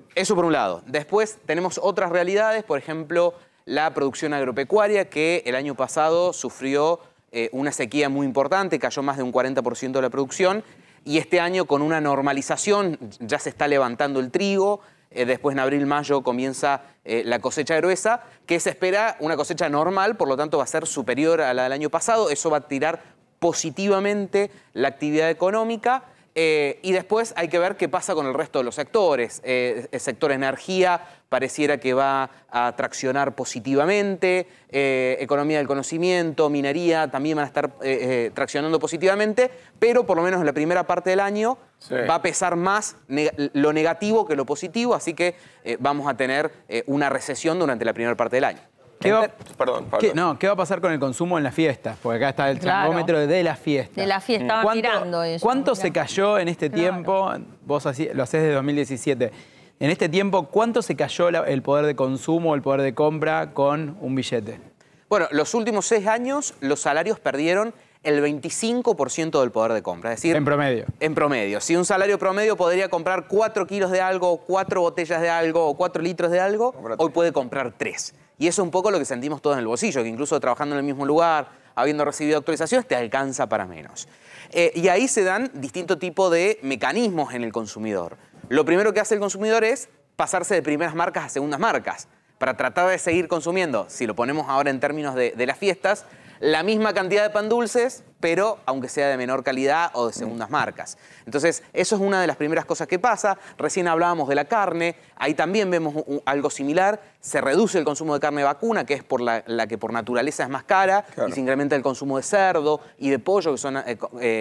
Eso por un lado. Después tenemos otras realidades, por ejemplo, la producción agropecuaria, que el año pasado sufrió eh, una sequía muy importante, cayó más de un cuarenta por ciento de la producción, y este año con una normalización ya se está levantando el trigo, eh, después en abril, mayo comienza eh, la cosecha gruesa, que se espera una cosecha normal, por lo tanto va a ser superior a la del año pasado, eso va a tirar positivamente la actividad económica. Eh, y después hay que ver qué pasa con el resto de los sectores. Eh, el sector energía pareciera que va a traccionar positivamente, eh, economía del conocimiento, minería también van a estar eh, eh, traccionando positivamente, pero por lo menos en la primera parte del año sí. va a pesar más neg lo negativo que lo positivo, así que eh, vamos a tener eh, una recesión durante la primera parte del año. ¿Qué va, Perdón, Pablo. ¿qué, no, ¿Qué va a pasar con el consumo en las fiestas? Porque acá está el termómetro Claro. de la fiesta. De la fiesta, estaba mirando eso. ¿Cuánto mirá. se cayó en este Claro. tiempo? Vos así, lo hacés de dos mil diecisiete. En este tiempo, ¿cuánto se cayó la, el poder de consumo, el poder de compra con un billete? Bueno, los últimos seis años los salarios perdieron el veinticinco por ciento del poder de compra. Es decir, en promedio. En promedio. Si un salario promedio podría comprar cuatro kilos de algo, cuatro botellas de algo o cuatro litros de algo, hoy puede comprar tres. Y eso es un poco lo que sentimos todos en el bolsillo, que incluso trabajando en el mismo lugar, habiendo recibido actualizaciones, te alcanza para menos. Eh, y ahí se dan distinto tipo de mecanismos en el consumidor. Lo primero que hace el consumidor es pasarse de primeras marcas a segundas marcas, para tratar de seguir consumiendo, si lo ponemos ahora en términos de, de las fiestas, la misma cantidad de pan dulces, pero aunque sea de menor calidad o de segundas marcas. Entonces, eso es una de las primeras cosas que pasa. Recién hablábamos de la carne, ahí también vemos un, algo similar. Se reduce el consumo de carne vacuna, que es por la, la que por naturaleza es más cara, claro. y se incrementa el consumo de cerdo y de pollo, que son eh, eh,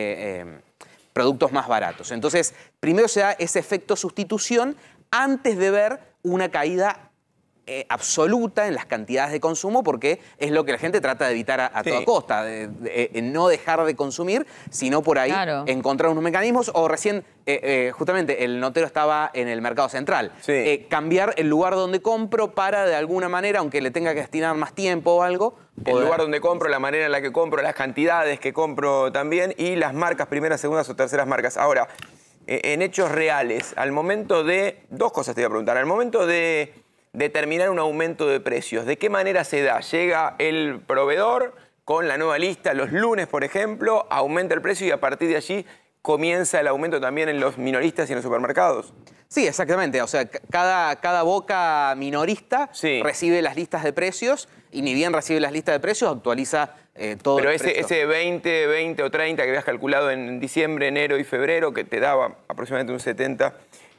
eh, productos más baratos. Entonces, primero se da ese efecto sustitución antes de ver una caída Eh, absoluta en las cantidades de consumo, porque es lo que la gente trata de evitar a, a sí. toda costa, de, de, de no dejar de consumir, sino por ahí claro. encontrar unos mecanismos. O recién, eh, eh, justamente, el notero estaba en el mercado central. Sí. Eh, cambiar el lugar donde compro para, de alguna manera, aunque le tenga que destinar más tiempo o algo... El poder... lugar donde compro, la manera en la que compro, las cantidades que compro también y las marcas, primeras, segundas o terceras marcas. Ahora, eh, en hechos reales, al momento de... Dos cosas te voy a preguntar. Al momento de... determinar un aumento de precios. ¿De qué manera se da? Llega el proveedor con la nueva lista los lunes, por ejemplo, aumenta el precio y a partir de allí comienza el aumento también en los minoristas y en los supermercados. Sí, exactamente. O sea, cada, cada boca minorista sí. recibe las listas de precios y ni bien recibe las listas de precios, actualiza eh, todo Pero el ese, precio. ese veinte, veinte o treinta que habías calculado en diciembre, enero y febrero, que te daba aproximadamente un setenta...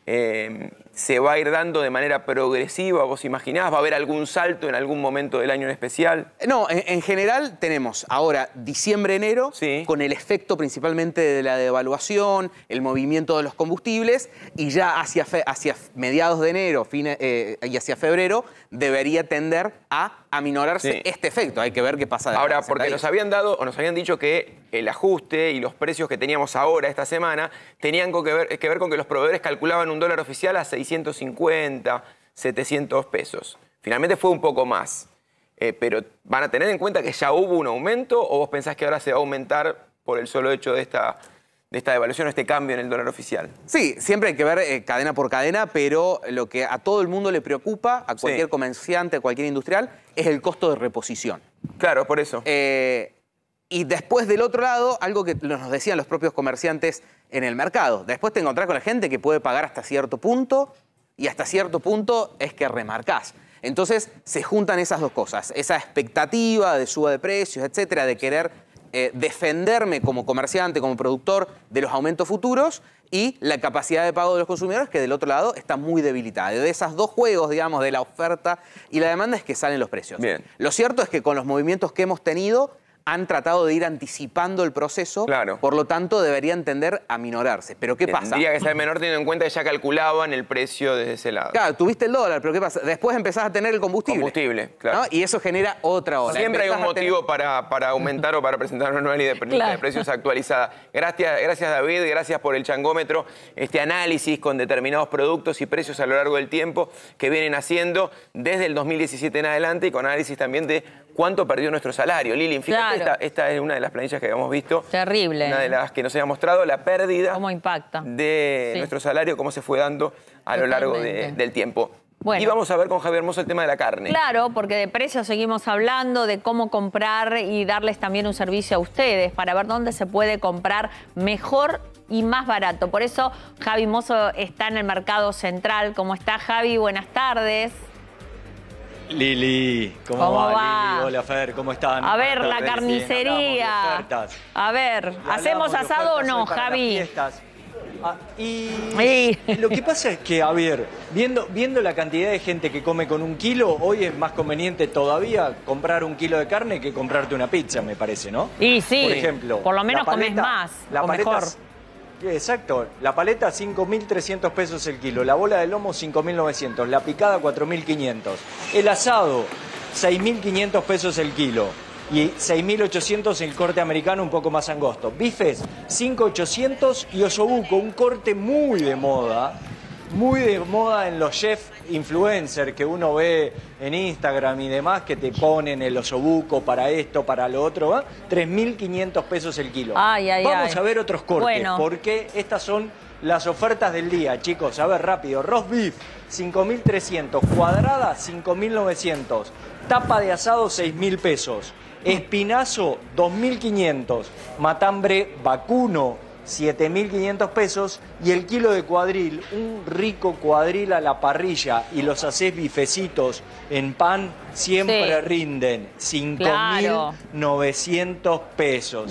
Eh, ¿se va a ir dando de manera progresiva? ¿Vos imaginás? ¿Va a haber algún salto en algún momento del año en especial? No, en, en general tenemos ahora diciembre, enero, sí. con el efecto principalmente de la devaluación, el movimiento de los combustibles, y ya hacia, fe, hacia mediados de enero fine, eh, y hacia febrero debería tender a aminorarse sí. este efecto. Hay que ver qué pasa. Ahora, porque nos habían dado, o nos habían dicho que el ajuste y los precios que teníamos ahora esta semana tenían que ver, que ver con que los proveedores calculaban un dólar oficial a seiscientos cincuenta, setecientos pesos. Finalmente fue un poco más. Eh, pero ¿van a tener en cuenta que ya hubo un aumento o vos pensás que ahora se va a aumentar por el solo hecho de esta, de esta devaluación o este cambio en el dólar oficial? Sí, siempre hay que ver eh, cadena por cadena, pero lo que a todo el mundo le preocupa, a cualquier sí. comerciante, a cualquier industrial, es el costo de reposición. Claro, por eso. Eh, y después del otro lado, algo que nos decían los propios comerciantes en el mercado. Después te encontrás con la gente que puede pagar hasta cierto punto y hasta cierto punto es que remarcás. Entonces se juntan esas dos cosas, esa expectativa de suba de precios, etcétera, de querer eh, defenderme como comerciante, como productor de los aumentos futuros y la capacidad de pago de los consumidores que del otro lado está muy debilitada. De esas dos juegos, digamos, de la oferta y la demanda es que salen los precios. Bien. Lo cierto es que con los movimientos que hemos tenido han tratado de ir anticipando el proceso, claro. por lo tanto deberían tender a minorarse. ¿Pero qué pasa? Tendría que ser menor teniendo en cuenta que ya calculaban el precio desde ese lado. Claro, tuviste el dólar, pero ¿qué pasa? Después empezás a tener el combustible. Combustible, claro. ¿no? Y eso genera otra ola. Siempre empezás hay un motivo para, para aumentar o para presentar una nueva ley de, claro. de precios actualizada. Gracias, gracias David, gracias por el changómetro, este análisis con determinados productos y precios a lo largo del tiempo que vienen haciendo desde el dos mil diecisiete en adelante y con análisis también de cuánto perdió nuestro salario. Lili, fíjate, Claro. esta, esta es una de las planillas que habíamos visto. Terrible. Una de las que nos había mostrado la pérdida ¿Cómo impacta? de Sí. nuestro salario, cómo se fue dando a lo largo de- Totalmente. del tiempo. Bueno. Y vamos a ver con Javier Hermoso el tema de la carne. Claro, porque de precios seguimos hablando, de cómo comprar y darles también un servicio a ustedes para ver dónde se puede comprar mejor y más barato. Por eso Javi Mozo está en el Mercado Central. ¿Cómo está, Javi? Buenas tardes. Lili, ¿cómo, ¿Cómo va, va? Lili? Hola, Fer, ¿cómo están? A ver, Buenas la tardes. Bien, carnicería. hablamos de ofertas. A ver, Y ¿hacemos hablamos de asado o ofertas no, hoy para las Javi? fiestas. Ah, y lo que pasa es que, a ver, viendo, viendo la cantidad de gente que come con un kilo, hoy es más conveniente todavía comprar un kilo de carne que comprarte una pizza, me parece, ¿no? Y sí, por ejemplo, por lo menos la comes paleta- más, la o paleta mejor. es- Exacto, la paleta cinco mil trescientos pesos el kilo, la bola de lomo cinco mil novecientos, la picada cuatro mil quinientos, el asado seis mil quinientos pesos el kilo y seis mil ochocientos el corte americano un poco más angosto. Bifes cinco mil ochocientos y osobuco, un corte muy de moda, muy de moda en los chefs influencers que uno ve en Instagram y demás que te ponen el osobuco para esto, para lo otro, ¿eh? tres mil quinientos pesos el kilo. Ay, ay, Vamos ay. a ver otros cortes, Bueno. porque estas son las ofertas del día, chicos. A ver, rápido. Roast beef, cinco mil trescientos. Cuadrada, cinco mil novecientos. Tapa de asado, seis mil pesos. Espinazo, dos mil quinientos. Matambre vacuno, siete mil quinientos pesos. Y el kilo de cuadril, un rico cuadril a la parrilla y los hacés bifecitos en pan, siempre Sí. rinden cinco mil Claro. novecientos pesos.